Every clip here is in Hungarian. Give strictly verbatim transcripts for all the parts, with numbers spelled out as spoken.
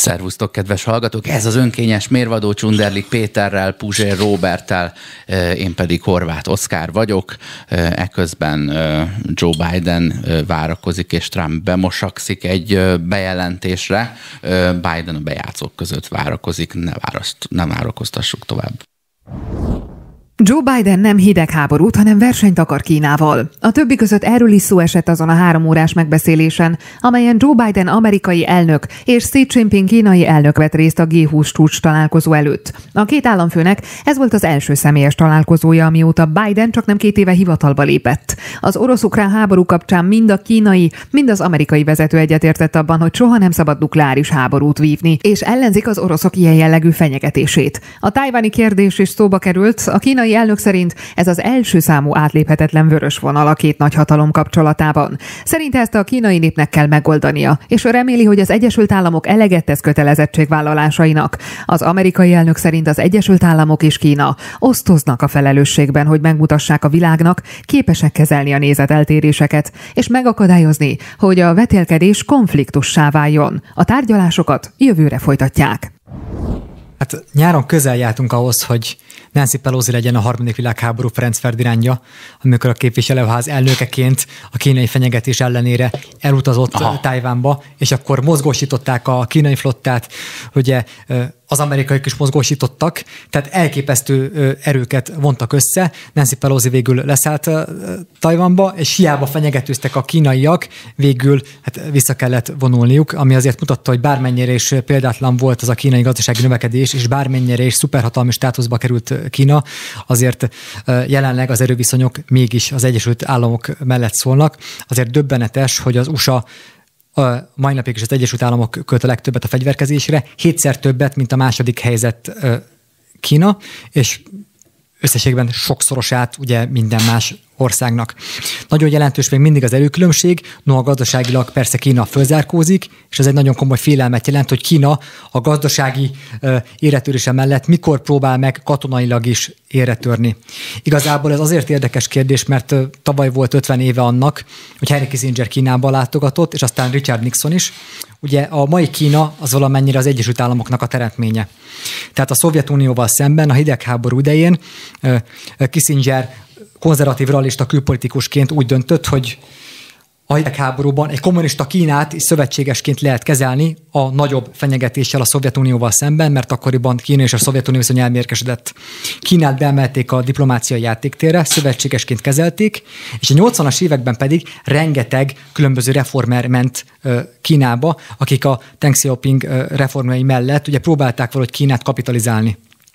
Szervusztok, kedves hallgatók! Ez az önkényes mérvadó Csunderlik Péterrel, Puzsér Róberttel, én pedig Horváth Oszkár vagyok. Eközben Joe Biden várakozik, és Trump bemosakszik egy bejelentésre. Biden a bejátszók között várakozik, ne, váraszt, ne várakoztassuk tovább. Joe Biden nem hidegháborút, hanem versenyt akar Kínával. A többi között erről is szó esett azon a három órás megbeszélésen, amelyen Joe Biden amerikai elnök és Xi Jinping kínai elnök vett részt a G húsz csúcs találkozó előtt. A két államfőnek ez volt az első személyes találkozója, amióta Biden csak nem két éve hivatalba lépett. Az orosz-ukrán háború kapcsán mind a kínai, mind az amerikai vezető egyetértett abban, hogy soha nem szabad nukleáris háborút vívni, és ellenzik az oroszok ilyen jellegű fenyegetését. A tájváni kérdés is szóba került, a kínai elnök szerint ez az első számú átléphetetlen vörös vonal a két nagyhatalom kapcsolatában. Szerinte ezt a kínai népnek kell megoldania, és reméli, hogy az Egyesült Államok eleget tesz kötelezettségvállalásainak. Az amerikai elnök szerint az Egyesült Államok és Kína osztoznak a felelősségben, hogy megmutassák a világnak, képesek kezelni a nézeteltéréseket, és megakadályozni, hogy a vetélkedés konfliktussá váljon. A tárgyalásokat jövőre folytatják. Hát nyáron közel jártunk ahhoz, hogy Nancy Pelosi legyen a harmadik világháború Ferenc Ferdinándja, amikor a képviselőház elnökeként a kínai fenyegetés ellenére elutazott Aha. Tajvánba, és akkor mozgósították a kínai flottát, ugye az amerikaiak is mozgósítottak, tehát elképesztő erőket vontak össze. Nancy Pelosi végül leszállt Tajvanba, és hiába fenyegetőztek a kínaiak, végül hát vissza kellett vonulniuk, ami azért mutatta, hogy bármennyire is példátlan volt az a kínai gazdasági növekedés, és bármennyire is szuperhatalmi státuszba került Kína, azért jelenleg az erőviszonyok mégis az Egyesült Államok mellett szólnak. Azért döbbenetes, hogy az u es á a mai napig is az Egyesült Államok költ a legtöbbet a fegyverkezésre, hétszer többet, mint a második helyzet Kína, és összességben sokszorosát ugye minden más országnak. Nagyon jelentős még mindig az erőkülönbség, noha gazdaságilag persze Kína fölzárkózik, és ez egy nagyon komoly félelmet jelent, hogy Kína a gazdasági uh, éretörése mellett mikor próbál meg katonailag is éretörni. Igazából ez azért érdekes kérdés, mert uh, tavaly volt ötven éve annak, hogy Henry Kissinger Kínába látogatott, és aztán Richard Nixon is. Ugye a mai Kína az valamennyire az Egyesült Államoknak a teremtménye. Tehát a Szovjetunióval szemben a hidegháború idején uh, Kissinger konzervatív realista külpolitikusként úgy döntött, hogy a hidegháborúban egy kommunista Kínát is szövetségesként lehet kezelni a nagyobb fenyegetéssel a Szovjetunióval szemben, mert akkoriban Kína és a Szovjetunió viszony elmérgesedett. Kínát beemelték a diplomáciai játéktérre, szövetségesként kezelték, és a nyolcvanas években pedig rengeteg különböző reformer ment Kínába, akik a Deng Xiaoping reformjai mellett ugye próbálták valahogy Kínát kapitalizálni.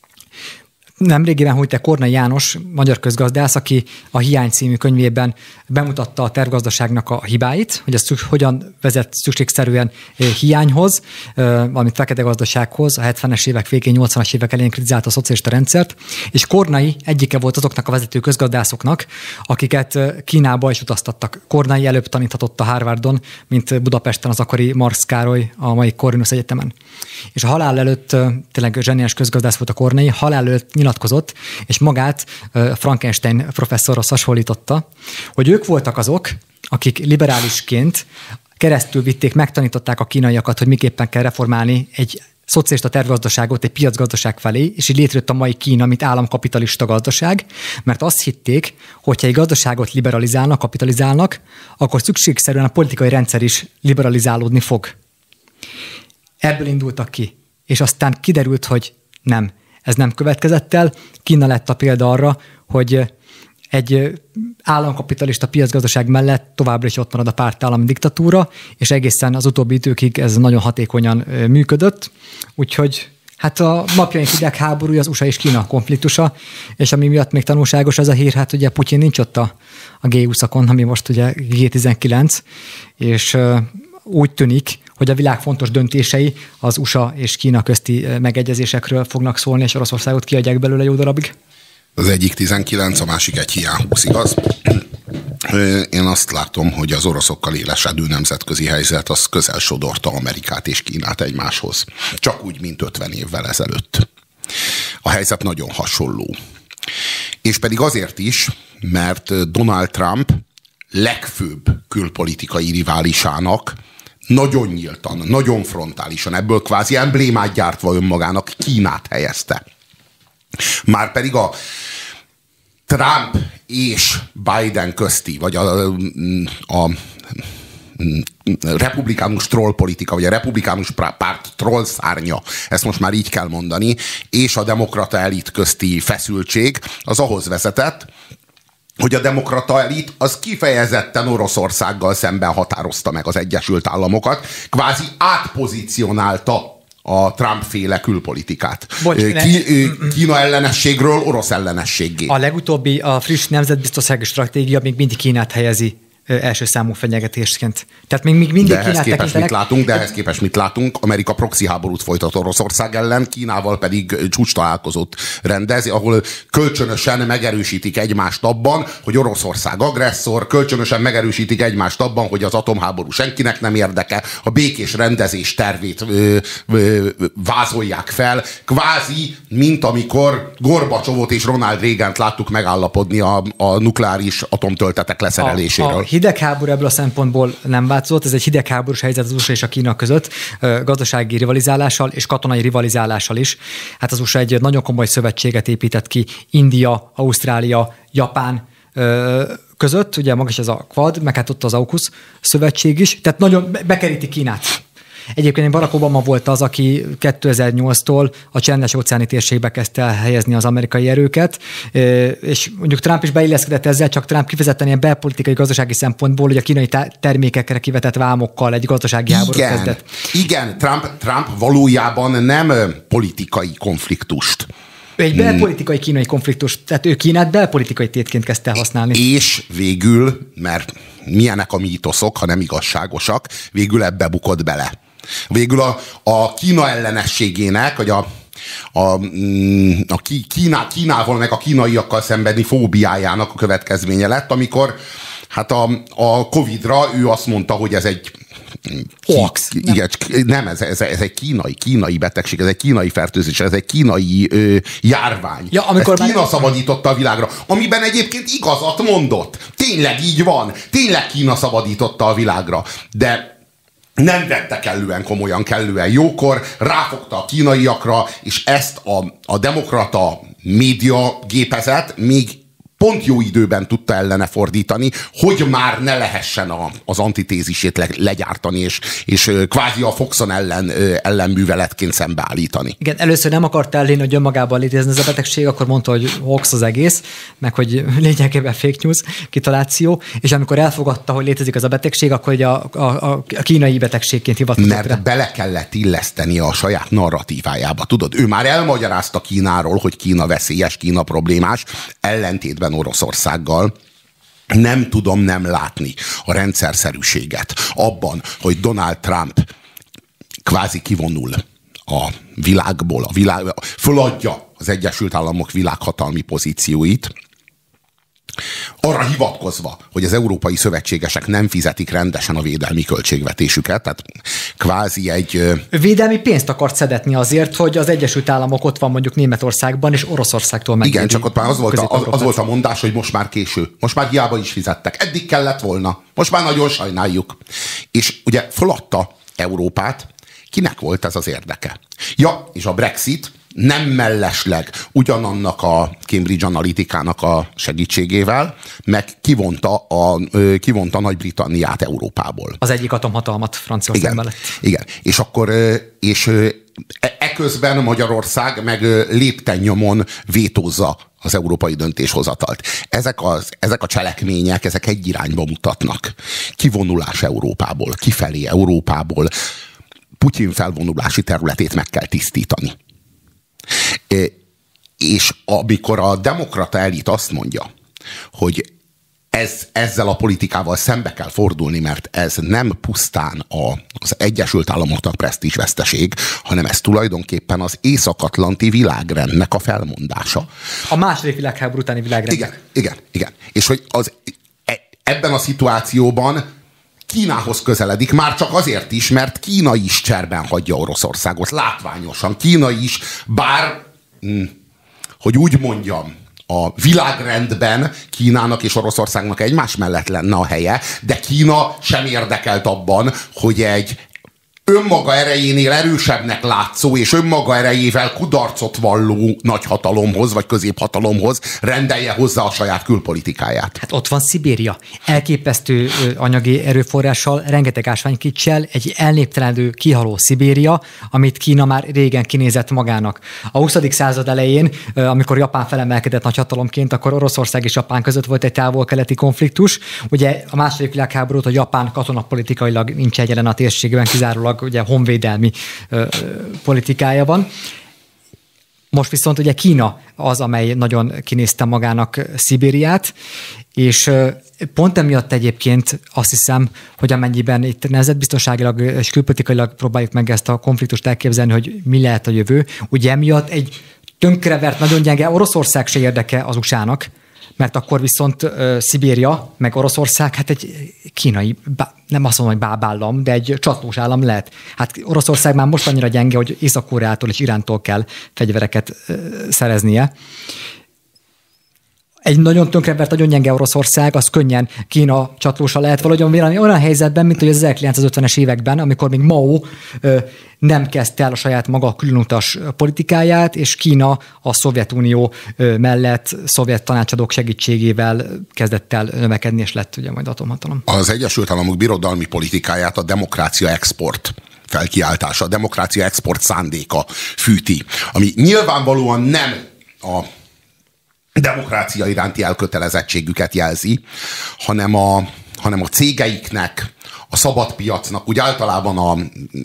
Nemrégiben hunyt el Kornai János, magyar közgazdász, aki a Hiány című könyvében bemutatta a tervgazdaságnak a hibáit, hogy ez hogyan vezet szükségszerűen hiányhoz, valamint fekete gazdasághoz, a hetvenes évek végén, nyolcvanas évek elején kritizálta a szocialista rendszert, és Kornai egyike volt azoknak a vezető közgazdászoknak, akiket Kínába is utaztattak. Kornai előbb taníthatott a Harvardon, mint Budapesten az akkori Marx Károly a mai Corvinus Egyetemen. És a halál előtt, tényleg zseniális közgazdász volt a Kornai, halál előtt nyilatkozott, és magát Frankenstein professzorhoz hasonlította, hogy ők voltak azok, akik liberálisként keresztül vitték, megtanították a kínaiakat, hogy miképpen kell reformálni egy szocialista tervgazdaságot egy piacgazdaság felé, és így létrejött a mai Kína, mint államkapitalista gazdaság, mert azt hitték, hogyha egy gazdaságot liberalizálnak, kapitalizálnak, akkor szükségszerűen a politikai rendszer is liberalizálódni fog. Ebből indultak ki, és aztán kiderült, hogy nem. Ez nem következett el. Kína lett a példa arra, hogy egy államkapitalista piacgazdaság mellett továbbra is ott marad a pártállami diktatúra, és egészen az utóbbi időkig ez nagyon hatékonyan működött. Úgyhogy hát a napjaink hidegháborúja az u es á és Kína konfliktusa, és ami miatt még tanulságos az a hír, hát ugye Putyin nincs ott a, a G húszakon, ami most ugye G tizenkilenc, és uh, úgy tűnik, hogy a világ fontos döntései az u es á és Kína közti megegyezésekről fognak szólni, és Oroszországot kiadják belőle jó darabig. Az egyik tizenkilenc, a másik egy hiány húsz, igaz? Én azt látom, hogy az oroszokkal élesedő nemzetközi helyzet az közel sodorta Amerikát és Kínát egymáshoz. Csak úgy, mint ötven évvel ezelőtt. A helyzet nagyon hasonló. És pedig azért is, mert Donald Trump legfőbb külpolitikai riválisának nagyon nyíltan, nagyon frontálisan, ebből kvázi emblémát gyártva önmagának Kínát helyezte. Márpedig a Trump és Biden közti, vagy a, a republikánus trollpolitika, vagy a republikánus párt trollszárnya, ezt most már így kell mondani, és a demokrata elit közti feszültség, az ahhoz vezetett, hogy a demokrata elit az kifejezetten Oroszországgal szemben határozta meg az Egyesült Államokat, kvázi átpozícionálta a Trump-féle külpolitikát. Bocs, Ki, Kína ellenességről orosz ellenességgé. A legutóbbi, a friss nemzetbiztonsági stratégia még mindig Kínát helyezi első számú fenyegetésként. Tehát még, még mindig de ehhez Kínát képest tekintenek. mit látunk, de ehhez képest mit látunk? Amerika proxy háborút folytat Oroszország ellen, Kínával pedig csúcs találkozót rendez, ahol kölcsönösen megerősítik egymást abban, hogy Oroszország agresszor, kölcsönösen megerősítik egymást abban, hogy az atomháború senkinek nem érdeke, a békés rendezés tervét ö, ö, vázolják fel, kvázi, mint amikor Gorbacsovot és Ronald Reagant láttuk megállapodni a, a nukleáris atomtöltetek leszereléséről. A, a hidegháború ebből a szempontból nem változott, ez egy hidegháborús helyzet az u es á és a Kína között, gazdasági rivalizálással és katonai rivalizálással is. Hát az u es á egy nagyon komoly szövetséget épített ki India, Ausztrália, Japán között, ugye maga is ez a Quad, meg hát ott az AUKUS szövetség is, tehát nagyon bekeríti Kínát. Egyébként Barack Obama volt az, aki kétezer-nyolctól a csendes-óceáni térségbe kezdte el helyezni az amerikai erőket, és mondjuk Trump is beilleszkedett ezzel, csak Trump kifejezetten ilyen belpolitikai, gazdasági szempontból, hogy a kínai termékekre kivetett vámokkal egy gazdasági háborút kezdett. Igen, Trump, Trump valójában nem politikai konfliktust. Egy belpolitikai kínai konfliktus, tehát ő Kínát belpolitikai tétként kezdte el használni. És végül, mert milyenek a mítoszok, ha nem igazságosak, végül ebbe bukott bele. Végül a, a Kína ellenességének, vagy a, a, a Kína, Kínával meg a kínaiakkal szembeni fóbiájának a következménye lett, amikor hát a, a Covidra ő azt mondta, hogy ez egy Hoax. Ki, igen, nem, ez, ez, ez egy kínai, kínai betegség, ez egy kínai fertőzés, ez egy kínai ö, járvány. Ja, amikor Ezt Kína már... szabadította a világra, amiben egyébként igazat mondott. Tényleg így van. Tényleg Kína szabadította a világra. De nem vette kellően komolyan, kellően jókor, ráfogta a kínaiakra, és ezt a, a demokrata média gépezet még pont jó időben tudta ellene fordítani, hogy már ne lehessen a, az antitézisét le, legyártani, és, és kvázi a Foxon ellen, ellenműveletként szembeállítani. Igen, először nem akart elhinni, hogy önmagában létezni ez a betegség, akkor mondta, hogy hoax az egész, meg hogy lényegében fake news, kitaláció, és amikor elfogadta, hogy létezik ez a betegség, akkor ugye a, a, a kínai betegségként hivatkozott Mert rá. Bele kellett illeszteni a saját narratívájába. Tudod, ő már elmagyarázta Kínáról, hogy Kína veszélyes, Kína problémás, ellentétben Oroszországgal. Nem tudom nem látni a rendszerszerűséget abban, hogy Donald Trump kvázi kivonul a világból, a világ, föladja az Egyesült Államok világhatalmi pozícióit, arra hivatkozva, hogy az európai szövetségesek nem fizetik rendesen a védelmi költségvetésüket, tehát kvázi egy... Védelmi pénzt akart szedetni azért, hogy az Egyesült Államok ott van mondjuk Németországban, és Oroszországtól megvédi. Igen, csak ott már az volt, a, az, az volt a mondás, hogy most már késő. Most már hiába is fizettek. Eddig kellett volna. Most már nagyon sajnáljuk. És ugye föladta Európát. Kinek volt ez az érdeke? Ja, és a Brexit nem mellesleg ugyanannak a Cambridge Analytica-nak a segítségével, meg kivonta, a, kivonta Nagy-Britanniát Európából. Az egyik atomhatalmat Franciaország mellett. Igen, és akkor és eközben Magyarország meg lépten nyomon vétózza az európai döntéshozatalt. Ezek, az, ezek a cselekmények, ezek egy irányba mutatnak. Kivonulás Európából, kifelé Európából, Putyin felvonulási területét meg kell tisztítani. És amikor a demokrata elit azt mondja, hogy ez, ezzel a politikával szembe kell fordulni, mert ez nem pusztán a, az Egyesült Államoknak presztízsveszteség, hanem ez tulajdonképpen az észak-atlanti világrendnek a felmondása. A második világháború utáni világrend. Igen, igen, igen. És hogy az, ebben a szituációban Kínához közeledik, már csak azért is, mert Kína is cserben hagyja Oroszországot, látványosan. Kína is, bár, hogy úgy mondjam, a világrendben Kínának és Oroszországnak egymás mellett lenne a helye, de Kína sem érdekelt abban, hogy egy önmaga erejénél erősebbnek látszó és önmaga erejével kudarcot valló nagyhatalomhoz vagy középhatalomhoz rendelje hozzá a saját külpolitikáját. Hát ott van Szibéria. Elképesztő anyagi erőforrással, rengeteg ásványkicssel, egy elnéptelenedő, kihaló Szibéria, amit Kína már régen kinézett magának. A huszadik század elején, amikor Japán felemelkedett nagyhatalomként, akkor Oroszország és Japán között volt egy távol-keleti konfliktus. Ugye a második világháborút a Japán katonapolitikailag nincs jelen a térségben, kizárólag ugye honvédelmi ö, politikája van. Most viszont ugye Kína az, amely nagyon kinézte magának Szibériát, és ö, pont emiatt egyébként azt hiszem, hogy amennyiben itt nemzetbiztonságilag és külpolitikailag próbáljuk meg ezt a konfliktust elképzelni, hogy mi lehet a jövő, ugye emiatt egy tönkrevert, nagyon gyenge Oroszország se érdeke az u es á-nak, mert akkor viszont uh, Szibéria, meg Oroszország, hát egy kínai, bá, nem azt mondom, hogy bábállam, de egy csatlós állam lehet. Hát Oroszország már most annyira gyenge, hogy Észak-Koreától és Irántól kell fegyvereket uh, szereznie. Egy nagyon tönkrevert, nagyon gyenge Oroszország, az könnyen Kína csatlósa lehet valahogyan olyan helyzetben, mint hogy az ezerkilencszázötvenes években, amikor még Mao ö, nem kezdte el a saját maga különutas politikáját, és Kína a Szovjetunió ö, mellett szovjet tanácsadók segítségével kezdett el növekedni, és lett ugye majd atomhatalom. Az Egyesült Államok birodalmi politikáját a demokrácia export felkiáltása, a demokrácia export szándéka fűti, ami nyilvánvalóan nem a demokrácia iránti elkötelezettségüket jelzi, hanem a, hanem a cégeiknek, a szabadpiacnak, úgy általában a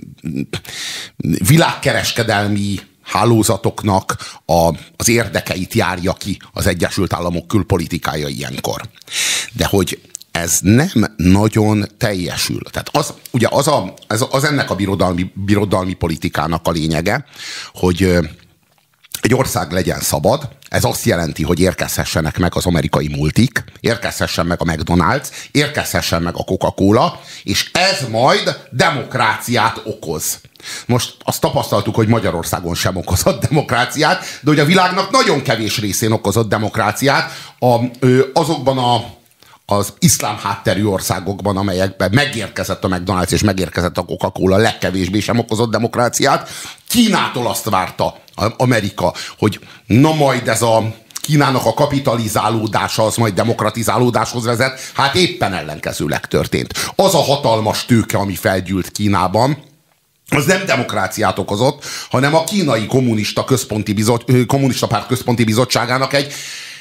világkereskedelmi hálózatoknak a, az érdekeit járja ki az Egyesült Államok külpolitikája ilyenkor. De hogy ez nem nagyon teljesül. Tehát az, ugye az, a, az, az ennek a birodalmi, birodalmi politikának a lényege, hogy egy ország legyen szabad, ez azt jelenti, hogy érkezhessenek meg az amerikai multik, érkezhessen meg a McDonald's, érkezhessen meg a Coca-Cola, és ez majd demokráciát okoz. Most azt tapasztaltuk, hogy Magyarországon sem okozott demokráciát, de hogy a világnak nagyon kevés részén okozott demokráciát a, ö, azokban a az iszlám hátterű országokban, amelyekben megérkezett a McDonald's és megérkezett a Coca-Cola, legkevésbé sem okozott demokráciát. Kínától azt várta Amerika, hogy na majd ez a Kínának a kapitalizálódása az majd demokratizálódáshoz vezet. Hát éppen ellenkezőleg történt. Az a hatalmas tőke, ami felgyűlt Kínában, az nem demokráciát okozott, hanem a kínai kommunista, központi bizot, kommunista párt központi bizottságának egy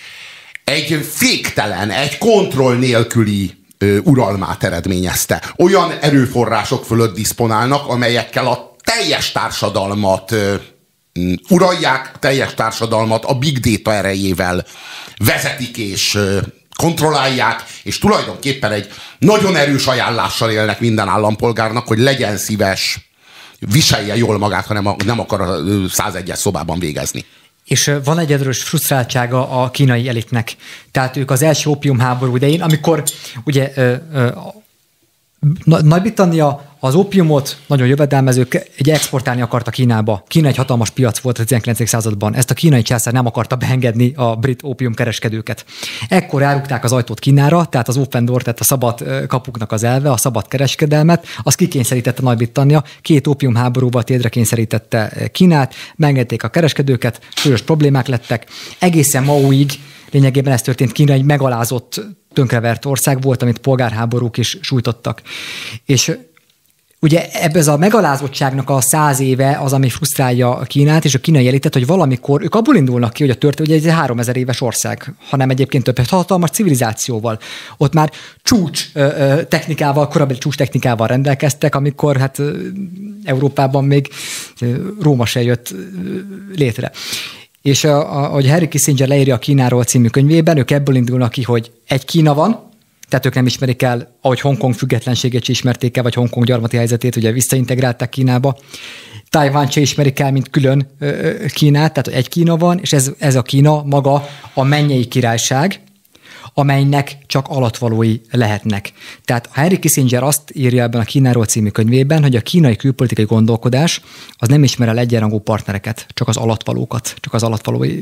egy féktelen, egy kontroll nélküli ö, uralmát eredményezte. Olyan erőforrások fölött diszponálnak, amelyekkel a teljes társadalmat ö, uralják, teljes társadalmat a big data erejével vezetik és ö, kontrollálják, és tulajdonképpen egy nagyon erős ajánlással élnek minden állampolgárnak, hogy legyen szíves, viselje jól magát, hanem nem akar a százegyes szobában végezni. És van egy erős frusztráltsága a kínai elitnek. Tehát ők az első ópiumháború idején, amikor ugye ö, ö, Nagy-Britannia az ópiumot nagyon jövedelmezők egy exportálni akarta Kínába. Kína egy hatalmas piac volt a tizenkilencedik században. Ezt a kínai császár nem akarta beengedni a brit ópiumkereskedőket. Ekkor elrúgták az ajtót Kínára, tehát az open door, tehát a szabad kapuknak az elve, a szabad kereskedelmet, az kikényszerítette Nagy-Britannia, két ópiumháborúval térdre kényszerítette Kínát, beengedték a kereskedőket, súlyos problémák lettek. Egészen Maóig lényegében ez történt, Kína egy megalázott, tönkrevert ország volt, amit polgárháborúk is sújtottak. És ugye ebben a megalázottságnak a száz éve az, ami frusztrálja a Kínát és a kínai elitet, hogy valamikor ők abból indulnak ki, hogy a történet ugye egy háromezer éves ország, hanem egyébként több hatalmas civilizációval. Ott már csúcs technikával, korábbi csúcs technikával rendelkeztek, amikor hát Európában még Róma se jött létre. És ahogy Henry Kissinger leírja a Kínáról című könyvében, ők ebből indulnak ki, hogy egy Kína van, tehát ők nem ismerik el, ahogy Hongkong függetlenségét se ismerték el, vagy Hongkong gyarmati helyzetét, ugye visszaintegrálták Kínába. Tajvan se ismerik el, mint külön Kínát, tehát egy Kína van, és ez, ez a Kína maga a mennyei királyság, amelynek csak alatvalói lehetnek. Tehát Henry Kissinger azt írja ebben a Kínáról című könyvében, hogy a kínai külpolitikai gondolkodás az nem ismer el egyenrangú partnereket, csak az alatvalókat, csak az alatvalói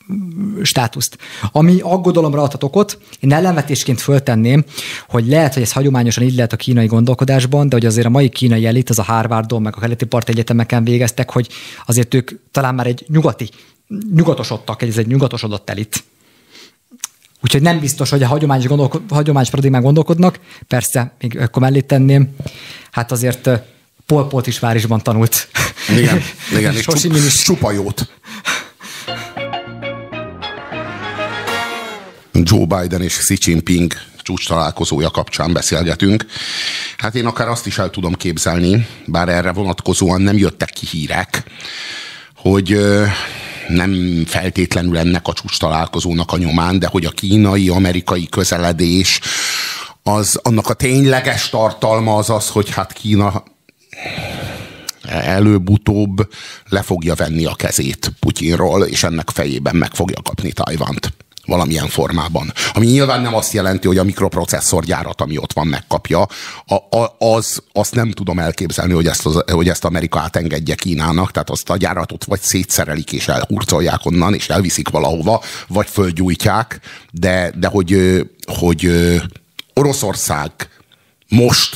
státuszt. Ami aggodalomra adhat okot, én ellenvetésként föltenném, hogy lehet, hogy ez hagyományosan így lehet a kínai gondolkodásban, de hogy azért a mai kínai elit, az a Harvardon, meg a keleti parti egyetemeken végeztek, hogy azért ők talán már egy nyugati, nyugatosodtak, ez egy nyugatosodott elit. Úgyhogy nem biztos, hogy a hagyományos, gondolko- hagyományos paradigmán gondolkodnak. Persze, még akkor mellé tenném, hát azért Pol Pot is Párizsban tanult. Igen, igen és csup, is. Csupa jót. Joe Biden és Xi Jinping csúcs találkozója kapcsán beszélgetünk. Hát én akár azt is el tudom képzelni, bár erre vonatkozóan nem jöttek ki hírek, hogy nem feltétlenül ennek a csúcs találkozónak a nyomán, de hogy a kínai-amerikai közeledés, az, annak a tényleges tartalma az az, hogy hát Kína előbb-utóbb le fogja venni a kezét Putyinról, és ennek fejében meg fogja kapni Tajvant. Valamilyen formában. Ami nyilván nem azt jelenti, hogy a mikroprocesszorgyárat, ami ott van, megkapja. A, a, az, azt nem tudom elképzelni, hogy ezt, az, hogy ezt Amerika átengedje Kínának, tehát azt a gyáratot vagy szétszerelik és elhurcolják onnan, és elviszik valahova, vagy földgyújtják, de, de hogy, hogy Oroszország most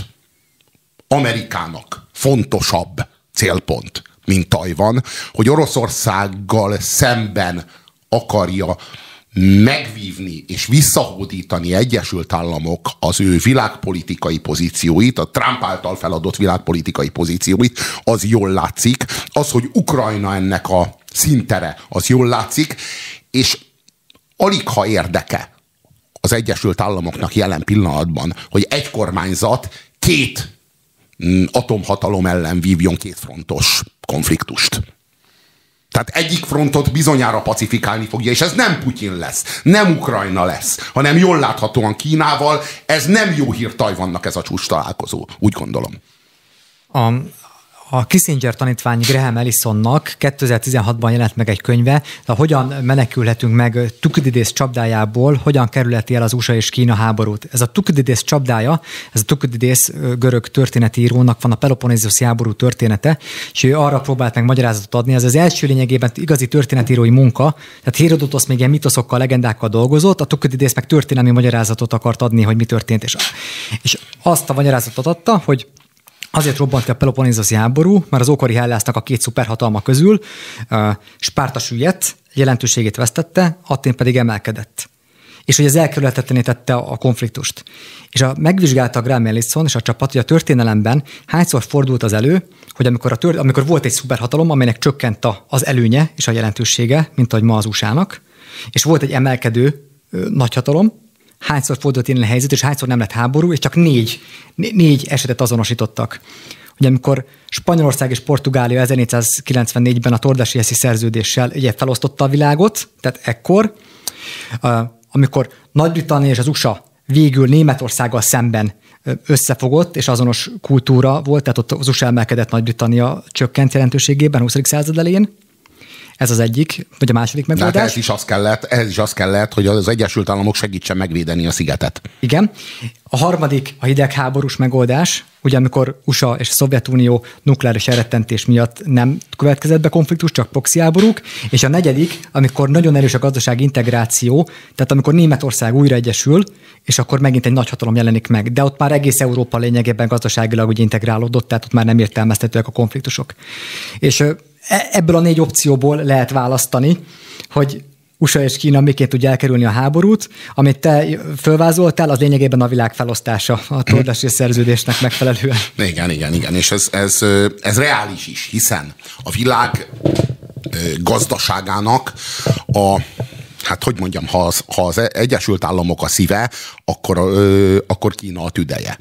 Amerikának fontosabb célpont, mint Tajvan, hogy Oroszországgal szemben akarja megvívni és visszahódítani Egyesült Államok az ő világpolitikai pozícióit, a Trump által feladott világpolitikai pozícióit, az jól látszik. Az, hogy Ukrajna ennek a színtere, az jól látszik, és alig ha érdeke az Egyesült Államoknak jelen pillanatban, hogy egy kormányzat két atomhatalom ellen vívjon kétfrontos konfliktust. Tehát egyik frontot bizonyára pacifikálni fogja, és ez nem Putyin lesz, nem Ukrajna lesz, hanem jól láthatóan Kínával. Ez nem jó hír Tajvannak, ez a csúcs találkozó, úgy gondolom. A, a Kissinger tanítvány Graham Ellisonnak kétezer-tizenhatban jelent meg egy könyve, de hogyan menekülhetünk meg Thukydides csapdájából, hogyan kerülheti el az u es á és Kína háborút. Ez a Thukydides csapdája, ez a Thukydides görög történetírónak van a Peloponnézusi háború története, és ő arra próbált meg magyarázatot adni. Ez az első lényegében igazi történetírói munka, tehát Hérodotosz még ilyen mitoszokkal, legendákkal dolgozott, a Thukydides meg történelmi magyarázatot akart adni, hogy mi történt, és, és azt a magyarázatot adta, hogy azért robbant ki a Peloponnézusi háború, mert az ókori Hellásznak a két szuperhatalma közül uh, Spárta süllyedt, jelentőségét vesztette, Athén pedig emelkedett. És hogy ez elkerülhetetlené tette a konfliktust. És a, megvizsgálta Graham Allison és a csapat, hogy a történelemben hányszor fordult az elő, hogy amikor, a tört, amikor volt egy szuperhatalom, amelynek csökkent a, az előnye és a jelentősége, mint ahogy ma az u es á-nak, és volt egy emelkedő ö, nagyhatalom, hányszor fordult ilyen helyzet, és hányszor nem lett háború, és csak négy, négy esetet azonosítottak. Ugye amikor Spanyolország és Portugália ezernégyszázkilencvennégyben a Tordesillas-i szerződéssel ugye felosztotta a világot, tehát ekkor, amikor Nagy-Britannia és az u es á végül Németországgal szemben összefogott, és azonos kultúra volt, tehát ott az u es á emelkedett, Nagy-Britannia csökkent jelentőségében a huszadik század elején. Ez az egyik, vagy a második megoldás. De ez is az kellett, ez is az kellett, hogy az Egyesült Államok segítsen megvédeni a szigetet. Igen. A harmadik a hidegháborús megoldás, ugye amikor u es á és a Szovjetunió nukleáris elrettentés miatt nem következett be konfliktus, csak proxy háborúk, és a negyedik, amikor nagyon erős a gazdasági integráció, tehát amikor Németország újra egyesül, és akkor megint egy nagyhatalom jelenik meg. De ott már egész Európa lényegében gazdaságilag úgy integrálódott, tehát ott már nem értelmeztetőek a konfliktusok. És ebből a négy opcióból lehet választani, hogy u es á és Kína miként tudja elkerülni a háborút, amit te fölvázoltál, az lényegében a világ felosztása a Tordesillas szerződésnek megfelelően. Igen, igen, igen, és ez, ez, ez reális is, hiszen a világ gazdaságának a, hát hogy mondjam, ha az, ha az Egyesült Államok a szíve, akkor, akkor Kína a tüdeje.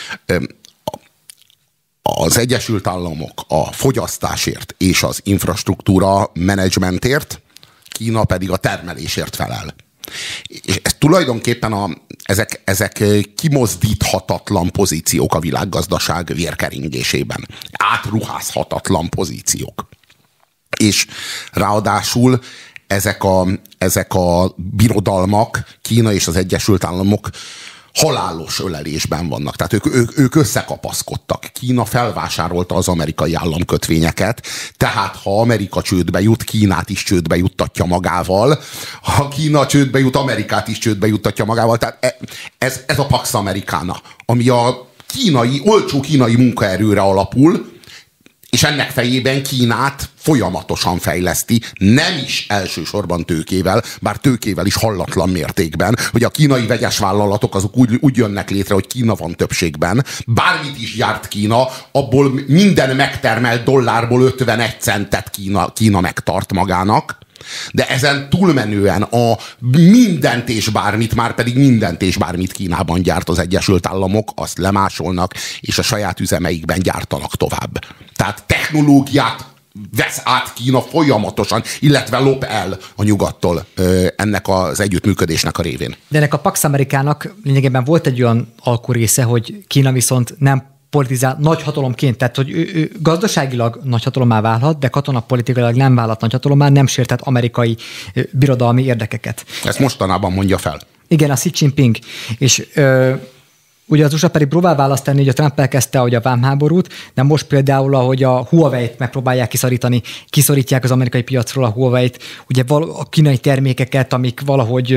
Az Egyesült Államok a fogyasztásért és az infrastruktúra menedzsmentért, Kína pedig a termelésért felel. És ez tulajdonképpen a, ezek, ezek kimozdíthatatlan pozíciók a világgazdaság vérkeringésében. Átruházhatatlan pozíciók. És ráadásul ezek a, ezek a birodalmak, Kína és az Egyesült Államok halálos ölelésben vannak. Tehát ők, ők, ők összekapaszkodtak. Kína felvásárolta az amerikai államkötvényeket, tehát ha Amerika csődbe jut, Kínát is csődbe juttatja magával. Ha Kína csődbe jut, Amerikát is csődbe juttatja magával. Tehát ez, ez a Pax Americana, ami a kínai, olcsó kínai munkaerőre alapul, és ennek fejében Kínát folyamatosan fejleszti, nem is elsősorban tőkével, bár tőkével is hallatlan mértékben, hogy a kínai vegyes vállalatok azok úgy, úgy jönnek létre, hogy Kína van többségben. Bármit is gyárt Kína, abból minden megtermelt dollárból ötvenegy centet Kína, Kína megtart magának. De ezen túlmenően a mindent és bármit, már pedig mindent és bármit Kínában gyárt az Egyesült Államok, azt lemásolnak, és a saját üzemeikben gyártanak tovább. Tehát technológiát vesz át Kína folyamatosan, illetve lop el a nyugattól ennek az együttműködésnek a révén. De ennek a Pax Amerikának lényegében volt egy olyan alkurésze, hogy Kína viszont nem politizál nagyhatalomként, tehát hogy ő, ő gazdaságilag nagyhatalommá válhat, de katonapolitikailag nem válhat nagyhatalommá, nem sértett amerikai birodalmi érdekeket. Ezt mostanában mondja fel. Igen, a Xi Jinping. És ö, ugye az u es á pedig próbál választ tenni, hogy a Trump elkezdte hogy a vámháborút, de most például, ahogy a Huawei-t megpróbálják kiszorítani, kiszorítják az amerikai piacról a Huawei-t, ugye a kínai termékeket, amik valahogy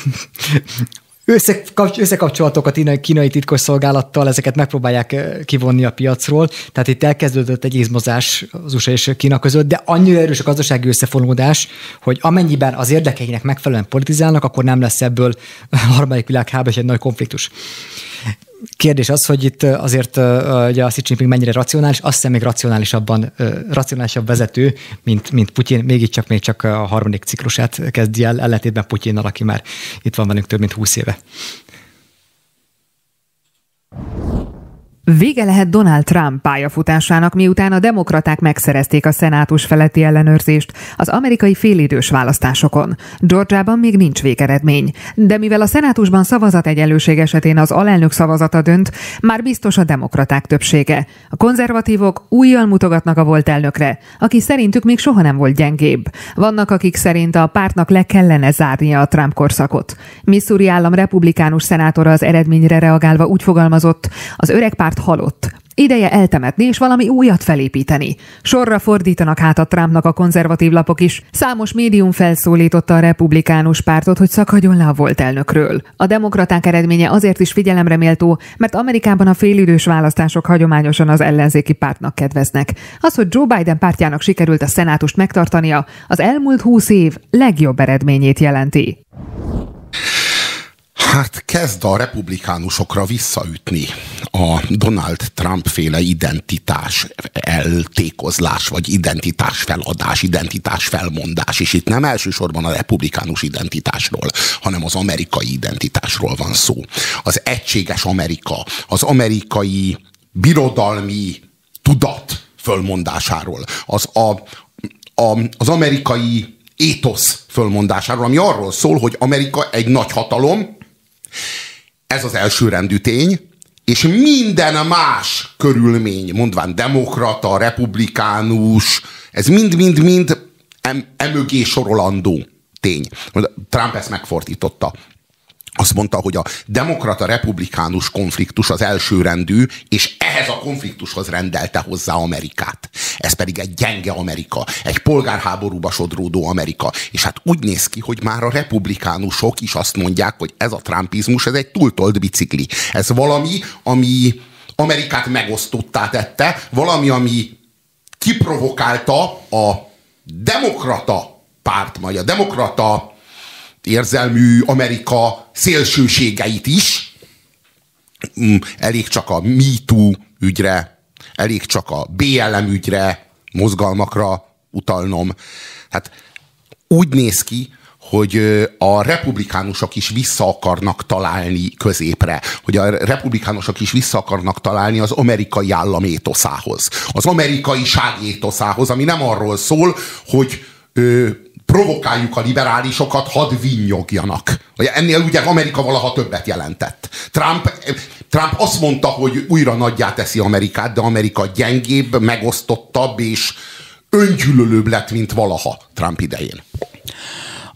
összekapcsolatokat a kínai titkosszolgálattal, ezeket megpróbálják kivonni a piacról. Tehát itt elkezdődött egy izmozás az u es á és Kína között, de annyira erős a gazdasági összefonódás, hogy amennyiben az érdekeinek megfelelően politizálnak, akkor nem lesz ebből a harmadik világháború és egy nagy konfliktus. Kérdés az, hogy itt azért ugye a Xi Jinping mennyire racionális, azt hiszem még racionálisabban, racionálisabb vezető, mint, mint Putyin, mégiscsak még csak a harmadik ciklusát kezdi el, ellentétben Putyinnal, aki már itt van velünk több mint húsz éve. Vége lehet Donald Trump pályafutásának, miután a demokraták megszerezték a szenátus feletti ellenőrzést az amerikai félidős választásokon. Georgiában még nincs végeredmény, de mivel a szenátusban szavazategyenlőség esetén az alelnök szavazata dönt, már biztos a demokraták többsége. A konzervatívok újjal mutogatnak a volt elnökre, aki szerintük még soha nem volt gyengébb. Vannak, akik szerint a pártnak le kellene zárnia a Trump korszakot. Missouri állam republikánus szenátora az eredményre reagálva úgy fogalmazott, az öreg párt halott. Ideje eltemetni és valami újat felépíteni. Sorra fordítanak hát a Trumpnak a konzervatív lapok is. Számos médium felszólította a republikánus pártot, hogy szakadjon le a volt elnökről. A demokraták eredménye azért is figyelemre méltó, mert Amerikában a félidős választások hagyományosan az ellenzéki pártnak kedveznek. Az, hogy Joe Biden pártjának sikerült a szenátust megtartania, az elmúlt húsz év legjobb eredményét jelenti. Hát kezd a republikánusokra visszaütni a Donald Trump féle identitás eltékozlás, vagy identitás feladás, identitás felmondás. És itt nem elsősorban a republikánus identitásról, hanem az amerikai identitásról van szó. Az egységes Amerika, az amerikai birodalmi tudat fölmondásáról, az, a, a, az amerikai étosz fölmondásáról, ami arról szól, hogy Amerika egy nagy hatalom. Ez az elsőrendű tény, és minden más körülmény, mondván demokrata, republikánus, ez mind-mind-mind em, emögé sorolandó tény. Trump ezt megfordította. Azt mondta, hogy a demokrata-republikánus konfliktus az elsőrendű, és ehhez a konfliktushoz rendelte hozzá Amerikát. Ez pedig egy gyenge Amerika, egy polgárháborúba sodródó Amerika. És hát úgy néz ki, hogy már a republikánusok is azt mondják, hogy ez a trumpizmus, ez egy túltolt bicikli. Ez valami, ami Amerikát megosztottá tette, valami, ami kiprovokálta a demokrata párt, vagy a demokrata érzelmű Amerika szélsőségeit is. Elég csak a Me Too ügyre, elég csak a bé el em ügyre, mozgalmakra utalnom. Hát úgy néz ki, hogy a republikánusok is vissza akarnak találni középre, hogy a republikánusok is vissza akarnak találni az amerikai állam étoszához, az amerikai ság étoszához, ami nem arról szól, hogy ö, provokáljuk a liberálisokat, hadd vinnyogjanak. Ennél ugye Amerika valaha többet jelentett. Trump, Trump azt mondta, hogy újra nagyjá teszi Amerikát, de Amerika gyengébb, megosztottabb és öngyűlölőbb lett, mint valaha Trump idején.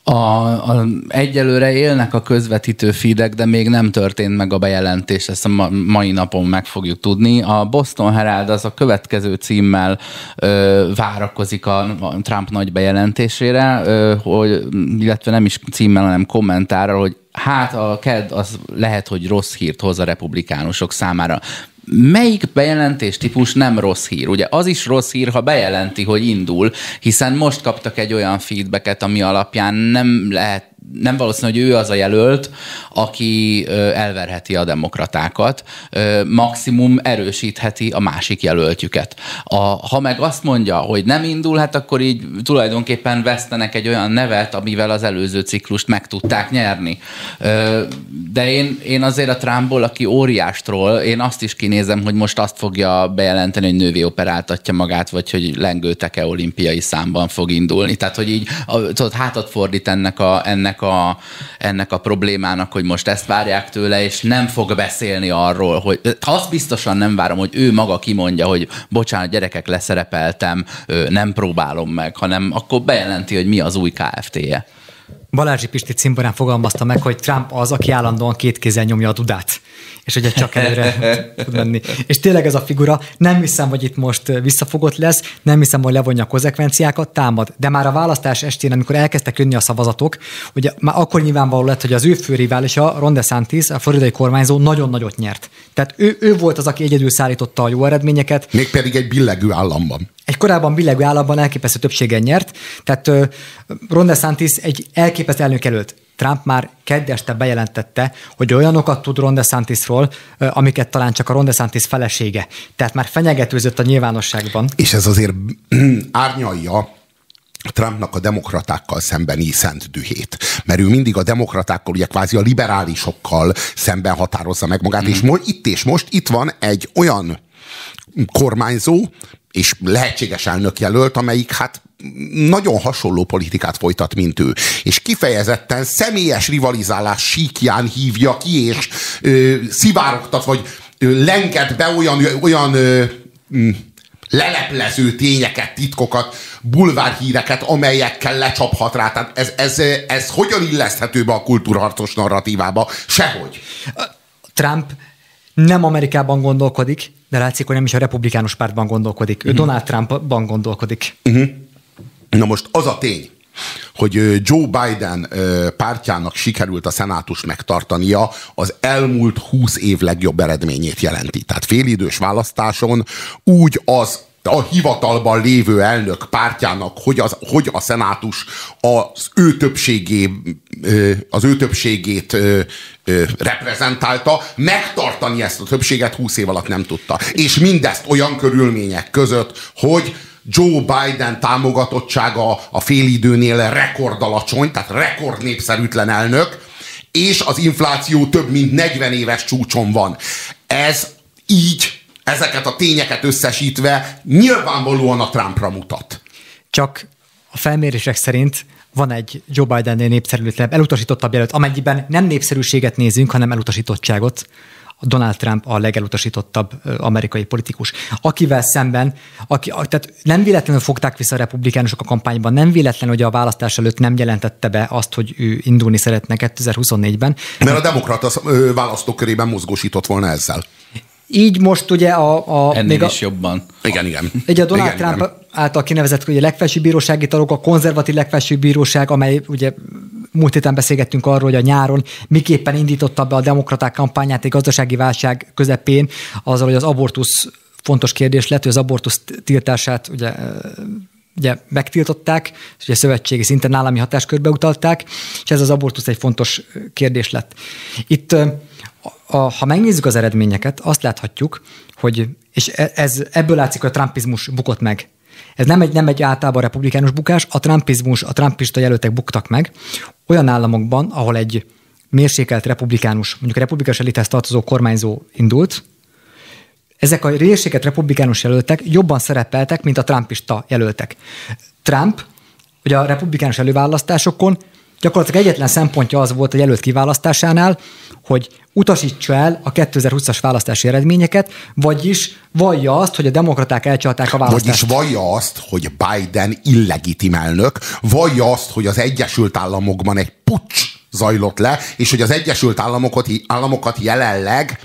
A, a, egyelőre élnek a közvetítő feedek, de még nem történt meg a bejelentés, ezt a ma, mai napon meg fogjuk tudni. A Boston Herald az a következő címmel ö, várakozik a, a Trump nagy bejelentésére, ö, hogy, illetve nem is címmel, hanem kommentárral, hogy hát a kedd az lehet, hogy rossz hírt hoz a republikánusok számára. Melyik bejelentés típus nem rossz hír? Ugye az is rossz hír, ha bejelenti, hogy indul, hiszen most kaptak egy olyan feedbacket, ami alapján nem lehet, nem valószínű, hogy ő az a jelölt, aki elverheti a demokratákat, maximum erősítheti a másik jelöltjüket. A, ha meg azt mondja, hogy nem indul, hát akkor így tulajdonképpen vesztenek egy olyan nevet, amivel az előző ciklust meg tudták nyerni. De én, én azért a Trumpból, aki óriástról, én azt is kinézem, hogy most azt fogja bejelenteni, hogy nővé operáltatja magát, vagy hogy lengőteke olimpiai számban fog indulni. Tehát, hogy így tudod, hátat fordít ennek a, ennek A, ennek a problémának, hogy most ezt várják tőle, és nem fog beszélni arról, hogy azt biztosan nem várom, hogy ő maga kimondja, hogy bocsánat, gyerekek, leszerepeltem, nem próbálom meg, hanem akkor bejelenti, hogy mi az új ká ef té-je. Balázsi Pisti cimborán fogalmazta meg, hogy Trump az, aki állandóan két kézzel nyomja a dudát, és ugye csak előre tud menni. És tényleg ez a figura, nem hiszem, hogy itt most visszafogott lesz, nem hiszem, hogy levonja a konzekvenciákat, támad. De már a választás estén, amikor elkezdtek jönni a szavazatok, ugye már akkor nyilvánvaló lett, hogy az ő fő riválisa, Ron DeSantis, a floridai kormányzó nagyon nagyot nyert. Tehát ő, ő volt az, aki egyedül szállította a jó eredményeket. Mégpedig egy billegő államban. Egy korábban billegő államban elképesztő többségen nyert, tehát uh, Ron DeSantis egy elképesztő elnök előtt. Trump már kedd este bejelentette, hogy olyanokat tud Ron DeSantisról, uh, amiket talán csak a Ron DeSantis felesége. Tehát már fenyegetőzött a nyilvánosságban. És ez azért árnyalja Trumpnak a demokratákkal szembeni szent dühét. Mert ő mindig a demokratákkal, ugye kvázi a liberálisokkal szemben határozza meg magát, mm. és mo- itt és most itt van egy olyan kormányzó, és lehetséges elnökjelölt, amelyik hát nagyon hasonló politikát folytat, mint ő. És kifejezetten személyes rivalizálás síkján hívja ki, és ö, szivárogtat, vagy ö, lenget be olyan, olyan ö, ö, leleplező tényeket, titkokat, bulvárhíreket, amelyekkel lecsaphat rá. Tehát ez, ez, ez hogyan illeszthető be a kultúrharcos narratívába? Sehogy. Trump nem Amerikában gondolkodik, de látszik, hogy nem is a republikánus pártban gondolkodik. Ő uh-huh. Donald Trumpban gondolkodik. Uh-huh. Na most az a tény, hogy Joe Biden pártjának sikerült a szenátust megtartania, az elmúlt húsz év legjobb eredményét jelenti. Tehát félidős választáson úgy az a hivatalban lévő elnök pártjának, hogy, az, hogy a szenátus az ő, többségé, az ő többségét reprezentálta, megtartani ezt a többséget húsz év alatt nem tudta. És mindezt olyan körülmények között, hogy Joe Biden támogatottsága a félidőnél rekordalacsony, tehát rekordnépszerűtlen elnök, és az infláció több mint negyven éves csúcson van. Ez így, ezeket a tényeket összesítve nyilvánvalóan a Trumpra mutat. Csak a felmérések szerint van egy Joe Bidennél népszerűtlenebb, elutasítottabb jelölt, amennyiben nem népszerűséget nézünk, hanem elutasítottságot. Donald Trump a legelutasítottabb amerikai politikus. Akivel szemben, aki, tehát nem véletlenül fogták vissza a republikánusok a kampányban, nem véletlenül, hogy a választás előtt nem jelentette be azt, hogy ő indulni szeretne kétezer-huszonnégyben. Mert a demokrata választókörében mozgósított volna ezzel. Így most ugye a... a Ennél még is a, jobban. Igen, igen. Ugye a Donald igen, Trump igen. által kinevezett ugye legfelsőbb bírósági tagok, a konzervatív legfelsőbb bíróság, amely ugye múlt héten beszélgettünk arról, hogy a nyáron miképpen indította be a demokraták kampányát egy gazdasági válság közepén, azzal, hogy az abortusz fontos kérdés lett, hogy az abortusz tiltását ugye, ugye megtiltották, és ugye szövetségi szinten állami hatáskörbe utalták, és ez az abortusz egy fontos kérdés lett. Itt, a, ha megnézzük az eredményeket, azt láthatjuk, hogy, és ez, ebből látszik, hogy a trumpizmus bukott meg. Ez nem egy, nem egy általában republikánus bukás, a trumpizmus, a trumpista jelöltek buktak meg olyan államokban, ahol egy mérsékelt republikánus, mondjuk a republikánus elithez tartozó kormányzó indult, ezek a mérsékelt republikánus jelöltek jobban szerepeltek, mint a trumpista jelöltek. Trump, ugye a republikánus előválasztásokon gyakorlatilag egyetlen szempontja az volt a jelölt kiválasztásánál, hogy utasítsa el a kétezer-húszas választási eredményeket, vagyis vallja azt, hogy a demokraták elcsalták a választást. Vagyis vallja azt, hogy Biden illegitim elnök, vallja azt, hogy az Egyesült Államokban egy puccs zajlott le, és hogy az Egyesült Államokat, Államokat jelenleg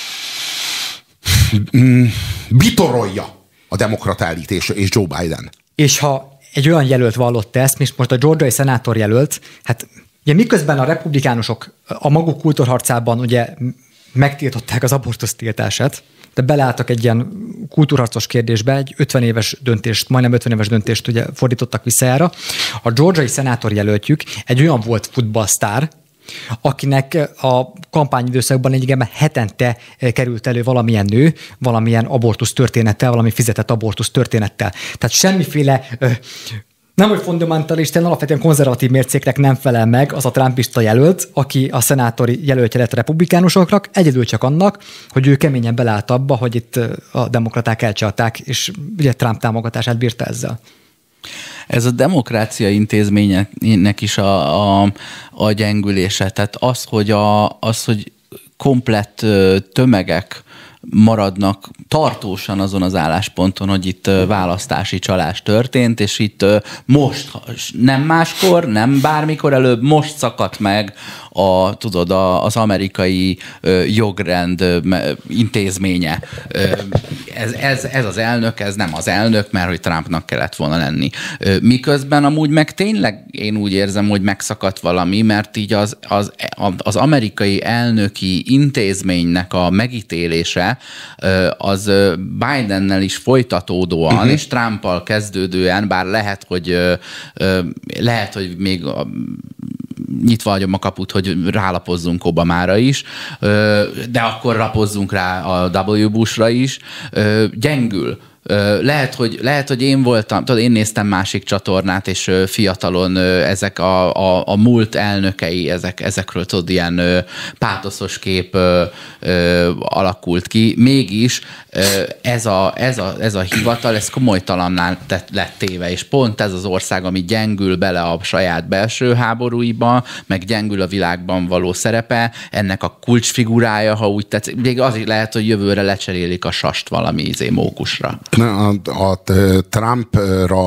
bitorolja a demokrata elit és, és Joe Biden. És ha egy olyan jelölt vallott ezt, és most a georgiai szenátor jelölt, hát ugye miközben a republikánusok a maguk kultúrharcában ugye megtiltották az abortusz tiltását, de beleálltak egy ilyen kultúrharcos kérdésbe, egy ötven éves döntést, majdnem ötven éves döntést ugye fordítottak vissza erre. A georgiai szenátor jelöltjük egy olyan volt futballsztár, akinek a kampányidőszakban egyébként hetente került elő valamilyen nő, valamilyen abortusz történettel, valami fizetett abortusz történettel. Tehát semmiféle, nem hogy fundamentalistán, alapvetően konzervatív mércéknek nem felel meg az a trumpista jelölt, aki a szenátori jelöltje lett a republikánusoknak, egyedül csak annak, hogy ő keményen beleállt abba, hogy itt a demokraták elcsalták, és ugye Trump támogatását bírta ezzel. Ez a demokrácia intézménynek is a, a, a gyengülése. Tehát az, hogy, a, az, hogy komplett tömegek maradnak tartósan azon az állásponton, hogy itt választási csalás történt, és itt most, nem máskor, nem bármikor előbb, most szakadt meg a, tudod, az amerikai jogrend intézménye. Ez, ez, ez az elnök, ez nem az elnök, mert hogy Trumpnak kellett volna lenni. Miközben amúgy meg tényleg én úgy érzem, hogy megszakadt valami, mert így az, az, az amerikai elnöki intézménynek a megítélése az Bidennel is folytatódóan, uh-huh. és Trumpal kezdődően, bár lehet, hogy lehet, hogy még nyitva hagyom a kaput, hogy rálapozzunk Obamára is, de akkor lapozzunk rá a W. Bushra is, gyengül. Lehet, hogy, lehet, hogy én voltam, tudod, én néztem másik csatornát, és fiatalon ezek a, a, a múlt elnökei, ezek, ezekről tudod, ilyen pátoszos kép ö, ö, alakult ki. Mégis ez a, ez, a, ez a hivatal, ez komolytalanná lett téve, és pont ez az ország, ami gyengül bele a saját belső háborúiba, meg gyengül a világban való szerepe, ennek a kulcsfigurája, ha úgy tetszik, még az is lehet, hogy jövőre lecserélik a sast valami izé mókusra. A, a Trumpra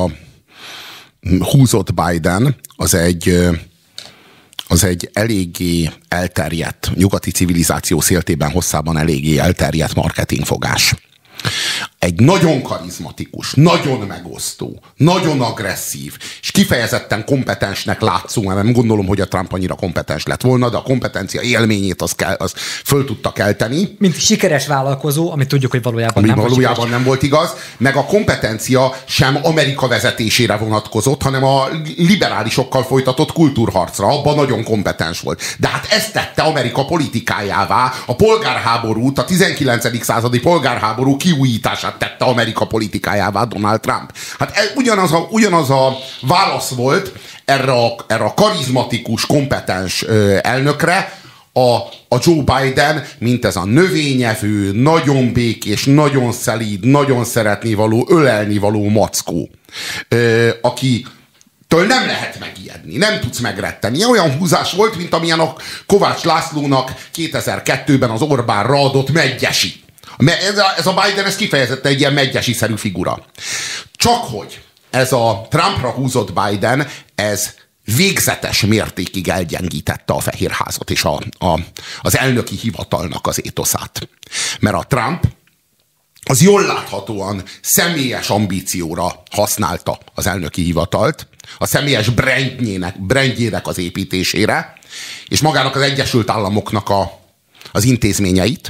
húzott Biden az egy, az egy eléggé elterjedt, nyugati civilizáció széltében hosszában eléggé elterjedt marketingfogás. Egy nagyon karizmatikus, nagyon megosztó, nagyon agresszív, és kifejezetten kompetensnek látszó, mert nem gondolom, hogy a Trump annyira kompetens lett volna, de a kompetencia élményét az, kell, az föl tudta kelteni. Mint sikeres vállalkozó, amit tudjuk, hogy valójában ami nem valójában volt nem volt igaz, meg a kompetencia sem Amerika vezetésére vonatkozott, hanem a liberálisokkal folytatott kultúrharcra, abban nagyon kompetens volt. De hát ezt tette Amerika politikájává, a polgárháborút, a tizenkilencedik századi polgárháború kiújítását tette Amerika politikájává Donald Trump. Hát ez ugyanaz a, ugyanaz a válasz volt erre a, erre a karizmatikus, kompetens ö, elnökre, a, a Joe Biden, mint ez a növényevő, nagyon békés, nagyon szelíd, nagyon szeretnivaló, ölelnivaló mackó, ö, aki től nem lehet megijedni, nem tudsz megretteni. Olyan húzás volt, mint amilyen a Kovács Lászlónak kétezer-kettőben az Orbánra adott Medgyesi. Ez a, ez a Biden, ez kifejezetten egy ilyen Medgyesi-szerű figura. Csak hogy ez a Trumpra húzott Biden, ez végzetes mértékig elgyengítette a Fehérházat és a, a, az elnöki hivatalnak az étoszát. Mert a Trump az jól láthatóan személyes ambícióra használta az elnöki hivatalt, a személyes brandjének, brandjének az építésére, és magának az Egyesült Államoknak a, az intézményeit,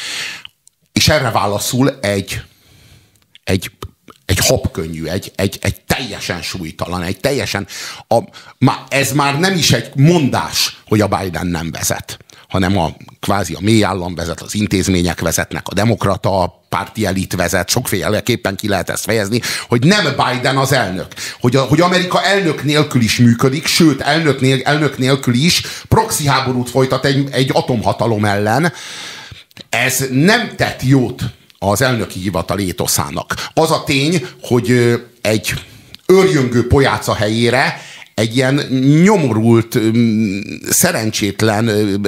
és erre válaszul egy, egy, egy habkönnyű, egy, egy, egy teljesen súlytalan, egy teljesen, a, ez már nem is egy mondás, hogy a Biden nem vezet, hanem a kvázi a mély állam vezet, az intézmények vezetnek, a demokrata párti elit vezet, sokféleképpen ki lehet ezt fejezni, hogy nem Biden az elnök. Hogy, a, hogy Amerika elnök nélkül is működik, sőt, elnök, nél, elnök nélkül is proxy háborút folytat egy, egy atomhatalom ellen. Ez nem tett jót az elnöki hivatal étoszának. Az a tény, hogy egy őrjöngő pojáca helyére egy ilyen nyomorult, szerencsétlen,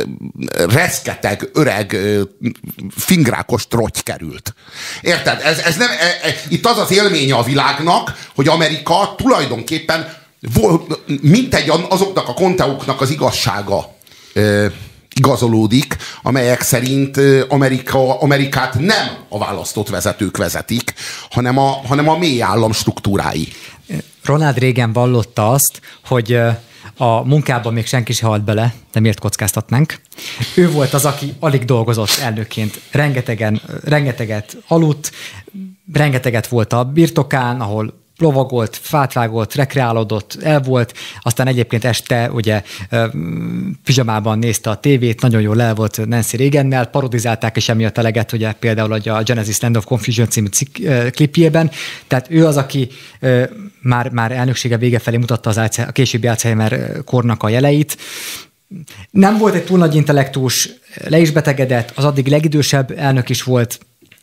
reszketeg, öreg, fingrákos trotty került. Érted? Ez, ez nem, e, e, itt az az élménye a világnak, hogy Amerika tulajdonképpen mintegy azoknak a konteóknak az igazsága e, igazolódik, amelyek szerint Amerika, Amerikát nem a választott vezetők vezetik, hanem a, hanem a mély állam struktúrái. Ronald Reagan vallotta azt, hogy a munkában még senki se halt bele, de miért kockáztatnánk. Ő volt az, aki alig dolgozott elnökként. Rengetegen, rengeteget aludt, rengeteget volt a birtokán, ahol lovagolt, fát vágott, rekreálódott, el volt, aztán egyébként este ugye pizsamában nézte a tévét, nagyon jól el volt Nancy Reagannel, parodizálták is emiatt eleget, ugye például a Genesis Land of Confusion című klipjében, tehát ő az, aki már, már elnöksége vége felé mutatta az Alzheimer, a későbbi Alzheimer kornak a jeleit. Nem volt egy túl nagy intellektus, le is betegedett, az addig legidősebb elnök is volt,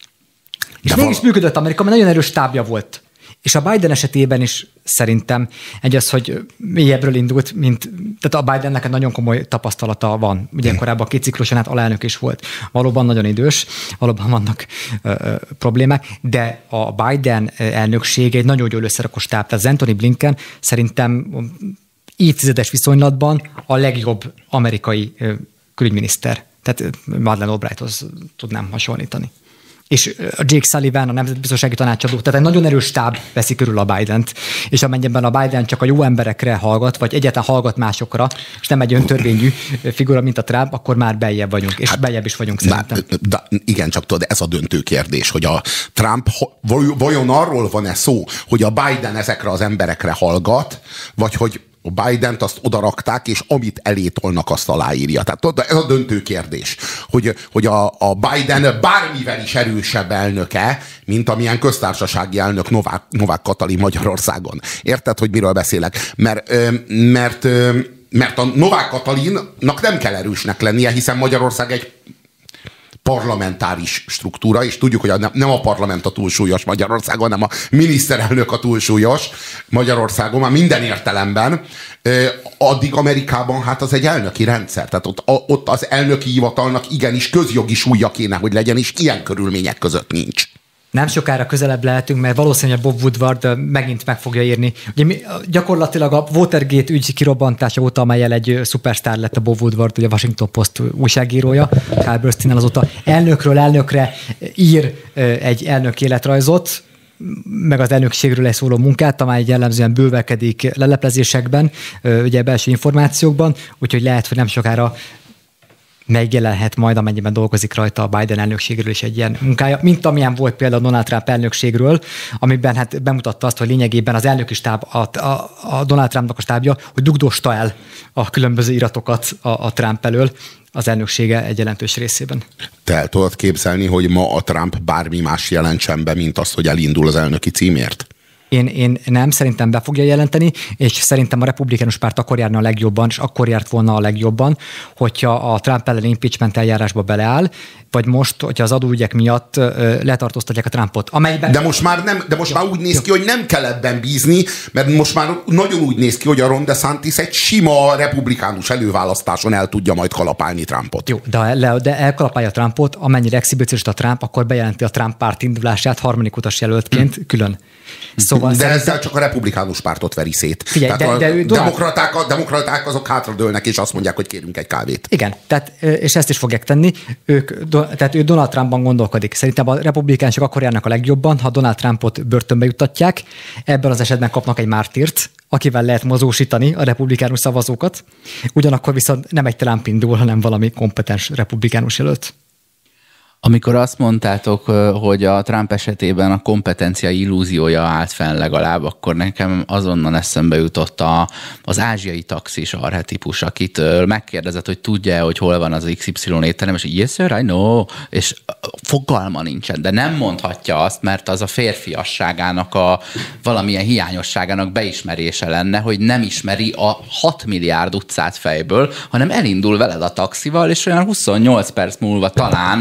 és De mégis val- működött Amerika, mert nagyon erős stábja volt. És a Biden esetében is szerintem egy az, hogy mélyebbről indult, mint, tehát a Bidennek egy nagyon komoly tapasztalata van. Ugye korábban két cikluson át alelnök is volt. Valóban nagyon idős, valóban vannak ö, ö, problémák, de a Biden elnökség egy nagyon jól összerakott stáb. Tehát az Antony Blinken szerintem évtizedes viszonylatban a legjobb amerikai ö, külügyminiszter. Tehát Madeleine Albrighthoz tudnám hasonlítani. És a Jake Sullivan, a nemzetbiztonsági tanácsadó, tehát egy nagyon erős stáb veszi körül a Bident, és amennyiben a Biden csak a jó emberekre hallgat, vagy egyáltalán hallgat másokra, és nem egy öntörvényű figura, mint a Trump, akkor már beljebb vagyunk, és hát, beljebb is vagyunk szerintem. De, de, igen, csak tudod, ez a döntő kérdés, hogy a Trump, vajon arról van-e szó, hogy a Biden ezekre az emberekre hallgat, vagy hogy a Bident azt odarakták, és amit elé tolnak, azt aláírja. Tehát tudod, ez a döntő kérdés, hogy, hogy a, a Biden bármivel is erősebb elnöke, mint amilyen köztársasági elnök Novák, Novák Katalin Magyarországon. Érted, hogy miről beszélek? Mert, mert, mert a Novák Katalinnak nem kell erősnek lennie, hiszen Magyarország egy parlamentáris struktúra, és tudjuk, hogy a, nem a parlament a túlsúlyos Magyarországon, hanem a miniszterelnök a túlsúlyos Magyarországon, már minden értelemben. Addig Amerikában hát az egy elnöki rendszer. Tehát ott, ott az elnöki hivatalnak igenis közjogi súlya kéne, hogy legyen, és ilyen körülmények között nincs. Nem sokára közelebb lehetünk, mert valószínűleg Bob Woodward megint meg fogja írni. Ugye mi, gyakorlatilag a Watergate ügy kirobbantása óta, amellyel egy szupersztár lett a Bob Woodward, ugye a Washington Post újságírója, Carl Bernstein azóta elnökről elnökre ír egy elnök életrajzot, meg az elnökségről egy szóló munkát, amely jellemzően bővelkedik leleplezésekben, ugye belső információkban, úgyhogy lehet, hogy nem sokára megjelenhet majd, amennyiben dolgozik rajta a Biden elnökségről is egy ilyen munkája, mint amilyen volt például Donald Trump elnökségről, amiben hát bemutatta azt, hogy lényegében az elnöki stáb, a, a, a Donald Trumpnak a stábja, hogy dugdosta el a különböző iratokat a, a Trump elől az elnöksége egy jelentős részében. Te el tudod képzelni, hogy ma a Trump bármi más jelentsen be, mint azt, hogy elindul az elnöki címért? Én, én nem, szerintem be fogja jelenteni, és szerintem a republikánus párt akkor járna a legjobban, és akkor járt volna a legjobban, hogyha a Trump ellen impeachment eljárásba beleáll, vagy most, hogyha az adóügyek miatt ö, letartóztatják a Trumpot. Amelyben... De most már nem, de most már úgy néz ki, hogy nem kell ebben bízni, mert most már nagyon úgy néz ki, hogy a Ron DeSantis egy sima republikánus előválasztáson el tudja majd kalapálni Trumpot. Jó, de, de elkalapálja Trumpot, amennyire exhibicionista Trump, akkor bejelenti a Trump párt indulását harmadik utas jelöltként hmm. külön. Szóval de szerintem... ezzel csak a republikánus pártot veri szét. Figyelj, tehát de, a de ő demokraták, a demokraták azok hátradőlnek, és azt mondják, hogy kérünk egy kávét. Igen, tehát, és ezt is fogják tenni. Ők, tehát ő Donald Trumpban gondolkodik. Szerintem a republikánusok akkor járnak a legjobban, ha Donald Trumpot börtönbe juttatják. Ebben az esetben kapnak egy mártírt, akivel lehet mozósítani a republikánus szavazókat. Ugyanakkor viszont nem egy Trump indul, hanem valami kompetens republikánus jelölt. Amikor azt mondtátok, hogy a Trump esetében a kompetencia illúziója állt fenn legalább, akkor nekem azonnal eszembe jutott a, az ázsiai taxis archetípus, akit megkérdezett, hogy tudja, hogy hol van az iksz ipszilon étterem, és yes sir, I know, és fogalma nincsen, de nem mondhatja azt, mert az a férfiasságának a valamilyen hiányosságának beismerése lenne, hogy nem ismeri a hat milliárd utcát fejből, hanem elindul veled a taxival, és olyan huszonnyolc perc múlva talán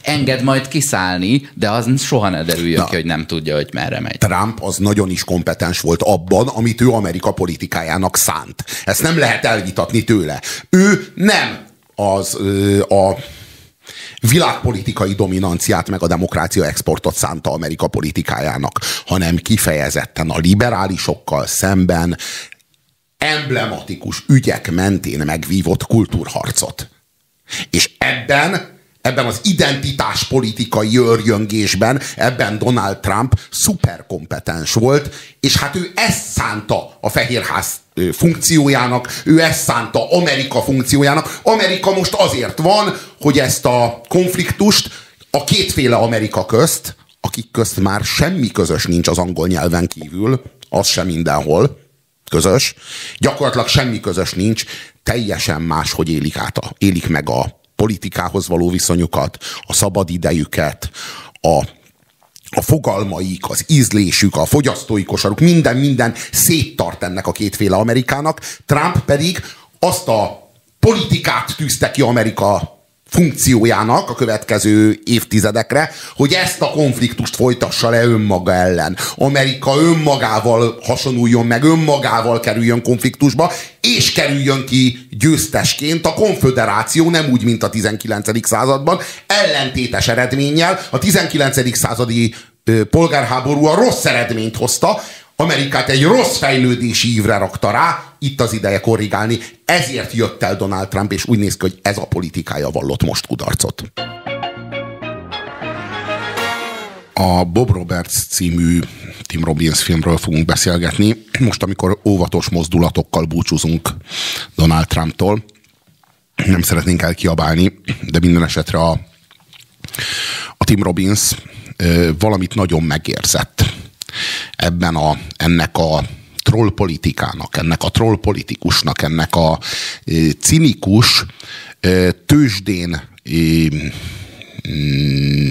enged majd kiszállni, de az soha ne derüljön Na, ki, hogy nem tudja, hogy merre megy. Trump az nagyon is kompetens volt abban, amit ő Amerika politikájának szánt. Ezt nem lehet elvitatni tőle. Ő nem az a világpolitikai dominanciát meg a demokrácia exportot szánta Amerika politikájának, hanem kifejezetten a liberálisokkal szemben emblematikus ügyek mentén megvívott kultúrharcot. És ebben, ebben az identitáspolitikai őrjöngésben, ebben Donald Trump szuperkompetens volt, és hát ő ezt szánta a Fehérház funkciójának, ő ezt szánta Amerika funkciójának. Amerika most azért van, hogy ezt a konfliktust a kétféle Amerika közt, akik közt már semmi közös nincs az angol nyelven kívül, az sem mindenhol közös, gyakorlatilag semmi közös nincs, teljesen máshogy élik, át a, élik meg a politikához való viszonyukat, a szabadidejüket, a, a fogalmaik, az ízlésük, a fogyasztói kosaruk, minden, minden széttart ennek a kétféle Amerikának. Trump pedig azt a politikát tűzte ki Amerika funkciójának a következő évtizedekre, hogy ezt a konfliktust folytassa le önmaga ellen. Amerika önmagával hasonuljon meg, önmagával kerüljön konfliktusba, és kerüljön ki győztesként. A konföderáció nem úgy, mint a tizenkilencedik században, ellentétes eredménnyel. A tizenkilencedik századi ö, polgárháború a rossz eredményt hozta, Amerikát egy rossz fejlődési ívre rakta rá, itt az ideje korrigálni. Ezért jött el Donald Trump, és úgy néz ki, hogy ez a politikája vallott most kudarcot. A Bob Roberts című Tim Robbins filmről fogunk beszélgetni. Most, amikor óvatos mozdulatokkal búcsúzunk Donald Trumptól, nem szeretnénk elkiabálni, de minden esetre a, a Tim Robbins ö, valamit nagyon megérzett ebben a, ennek a trollpolitikának, ennek a trollpolitikusnak, ennek a e, cinikus, e, tőzsdén e, mm,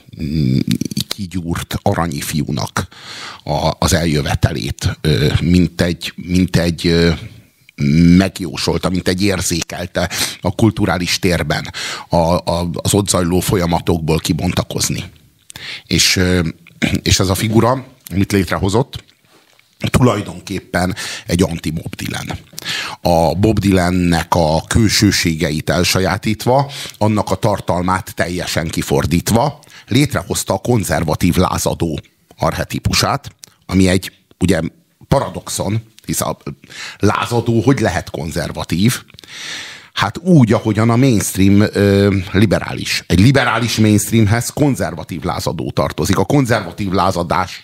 kigyúrt aranyi fiúnak a, az eljövetelét, e, mint egy, mint egy e, megjósolta, mint egy érzékelte a kulturális térben a, a, az ott zajló folyamatokból kibontakozni. És, e, és ez a figura, amit létrehozott, tulajdonképpen egy anti-Bob Dylan. A Bob Dylannek a külsőségeit elsajátítva, annak a tartalmát teljesen kifordítva, létrehozta a konzervatív lázadó archetípusát, ami egy ugye paradoxon, hisz a lázadó hogy lehet konzervatív? Hát úgy, ahogyan a mainstream ö, liberális. Egy liberális mainstreamhez konzervatív lázadó tartozik. A konzervatív lázadás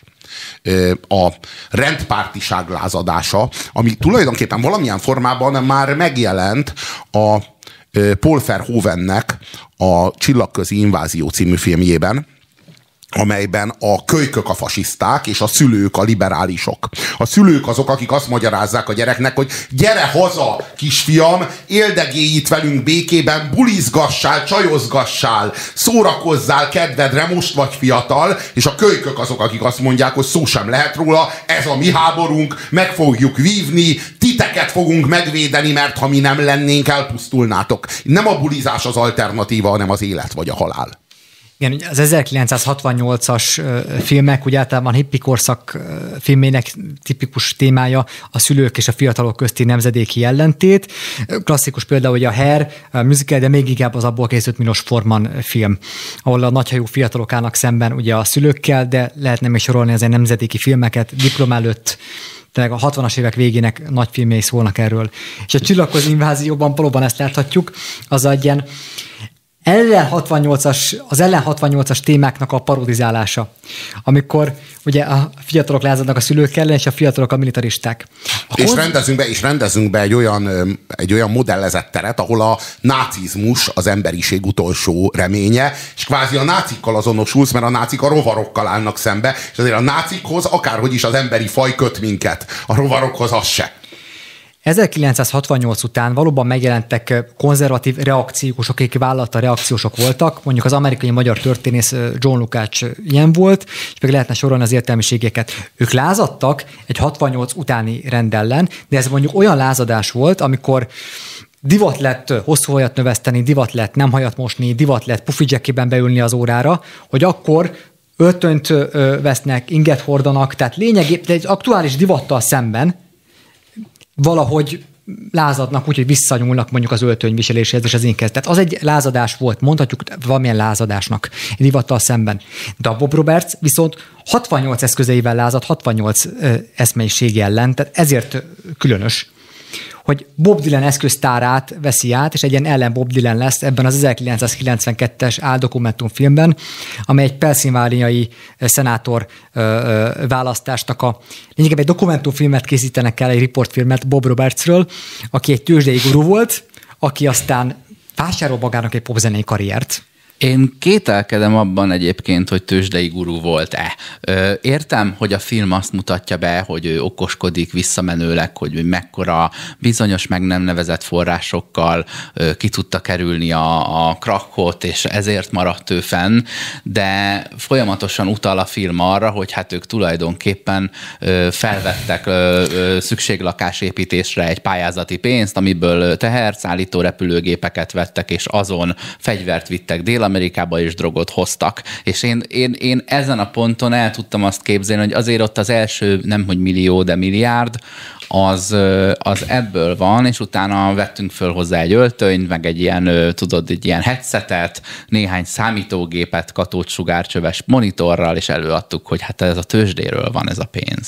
a rendpártiság lázadása, ami tulajdonképpen valamilyen formában már megjelent a Paul Verhoevennek a Csillagközi invázió című filmjében, amelyben a kölykök a fasiszták, és a szülők a liberálisok. A szülők azok, akik azt magyarázzák a gyereknek, hogy gyere haza, kisfiam, éldegélj itt velünk békében, bulizgassál, csajozgassál, szórakozzál kedvedre, most vagy fiatal, és a kölykök azok, akik azt mondják, hogy szó sem lehet róla, ez a mi háborunk, meg fogjuk vívni, titeket fogunk megvédeni, mert ha mi nem lennénk, elpusztulnátok. Nem a bulizás az alternatíva, hanem az élet vagy a halál. Igen, az ezerkilencszázhatvannyolcas filmek, úgy általában hippi korszak filmének tipikus témája a szülők és a fiatalok közti nemzedéki ellentét. Klasszikus például, hogy a Hair a musical, de még inkább az abból készült Milos Forman film, ahol a nagyhajú fiatalok állnak szemben ugye a szülőkkel, de lehetne még sorolni ezen nemzedéki filmeket, Diplom előtt, tehát a hatvanas évek végének nagy filmjei szólnak erről. És a Csillagközi invázióban valóban ezt láthatjuk, az egy ilyen ellen hatvannyolcas, az ellen hatvannyolcas témáknak a parodizálása, amikor ugye a fiatalok lázadnak a szülők ellen, és a fiatalok a militaristák. A és, konz... rendezünk be, és rendezünk be egy olyan, egy olyan modellezett teret, ahol a nácizmus az emberiség utolsó reménye, és kvázi a nácikkal azonosulsz, mert a nácik a rovarokkal állnak szembe, és azért a nácikhoz akárhogy is az emberi faj köt minket, a rovarokhoz az se. ezerkilencszázhatvannyolc után valóban megjelentek konzervatív reakciósok, akik vállalta reakciósok voltak, mondjuk az amerikai magyar történész John Lukács ilyen volt, és meg lehetne sorolni az értelmiségeket. Ők lázadtak egy hatvannyolc utáni rend ellen, de ez mondjuk olyan lázadás volt, amikor divat lett hosszú hajat növeszteni, divat lett nem hajat mosni, divat lett pufi jackiben beülni az órára, hogy akkor öltönyt vesznek, inget hordanak, tehát lényegében egy aktuális divattal szemben valahogy lázadnak, úgyhogy visszanyúlnak mondjuk az öltönyviseléséhez és az inkhez. Tehát az egy lázadás volt, mondhatjuk valamilyen lázadásnak egy divattal szemben. De a Bob Roberts viszont hatvannyolc eszközeivel lázad, hatvannyolc eszmeiség ellen, tehát ezért különös, hogy Bob Dylan eszköztárát veszi át, és egy ilyen ellen Bob Dylan lesz ebben az ezerkilencszázkilencvenkettes áldokumentumfilmben, amely egy pennsylvániai szenátor ö, ö, választásnak a lényegében egy dokumentumfilmet készítenek el, egy riportfilmet Bob Robertsről, aki egy tőzsdei guru volt, aki aztán vásárol magának egy popzenei karriert. Én kételkedem abban egyébként, hogy tőzsdei guru volt-e. Értem, hogy a film azt mutatja be, hogy ő okoskodik visszamenőleg, hogy mekkora bizonyos meg nem nevezett forrásokkal ki tudta kerülni a, a krakkot, és ezért maradt ő fenn, de folyamatosan utal a film arra, hogy hát ők tulajdonképpen felvettek szükséglakásépítésre egy pályázati pénzt, amiből teherszállító repülőgépeket vettek, és azon fegyvert vittek Dél-Amerikába és drogot hoztak. És én, én, én ezen a ponton el tudtam azt képzelni, hogy azért ott az első nem hogy millió, de milliárd, az, az ebből van, és utána vettünk föl hozzá egy öltönyt, meg egy ilyen, tudod, egy ilyen headsetet, néhány számítógépet, katódsugárcsöves monitorral, és előadtuk, hogy hát ez a tőzsdéről van ez a pénz.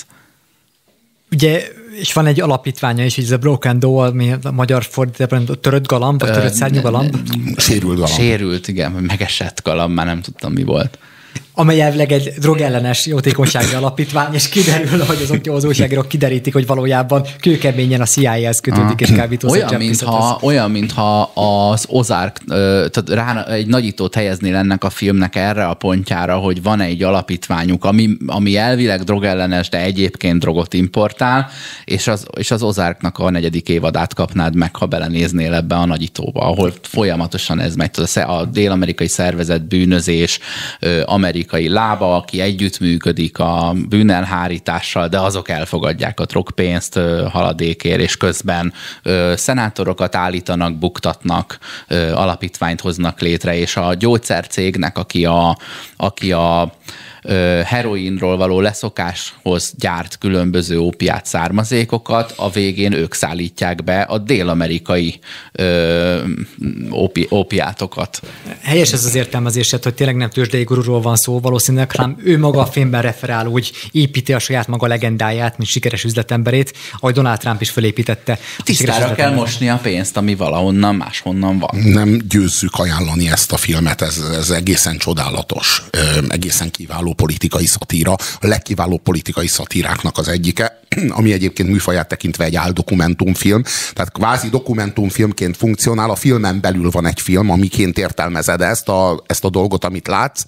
Ugye, és van egy alapítványa is, hogy ez a Broken Doll, ami a magyar fordításban törött galamb, vagy törött szárnyú galamb. Sérült galamb. Sérült, igen, megesett galamb, már nem tudtam, mi volt. Amely elvileg egy drogellenes jótékonysági alapítvány, és kiderül, hogy azok az újságírók kiderítik, hogy valójában kőkeményen a C I A-hez kötődik, és kábítószer olyan, mintha, olyan, mintha az Ozark, tehát rá egy nagyítót helyeznél ennek a filmnek erre a pontjára, hogy van egy alapítványuk, ami, ami elvileg drogellenes, de egyébként drogot importál, és az, és az Ozarknak a negyedik évadát kapnád meg, ha belenéznél ebbe a nagyítóba, ahol folyamatosan ez megy. A dél-amerikai szervezet bűnözés, amerikai lába, aki együttműködik a bűnelhárítással, de azok elfogadják a drogpénzt haladékért, és közben ö, szenátorokat állítanak, buktatnak, ö, alapítványt hoznak létre, és a gyógyszercégnek, aki a, aki a heroinról való leszokáshoz gyárt különböző ópiát származékokat, a végén ők szállítják be a dél-amerikai ö, ópi, ópiátokat. Helyes ez az értelmezésed, hogy tényleg nem tőzsdei gururól van szó valószínűleg, hanem ő maga a filmben referál, úgy építi a saját maga legendáját, mint sikeres üzletemberét, ahogy Donald Trump is fölépítette. Tisztára kell mosni a pénzt, ami valahonnan máshonnan van. Nem győzzük ajánlani ezt a filmet, ez, ez egészen csodálatos, egészen kiváló politikai szatíra, a legkiválóbb politikai szatíráknak az egyike, ami egyébként műfaját tekintve egy áldokumentumfilm, tehát kvázi dokumentumfilmként funkcionál, a filmen belül van egy film, amiként értelmezed ezt a, ezt a dolgot, amit látsz.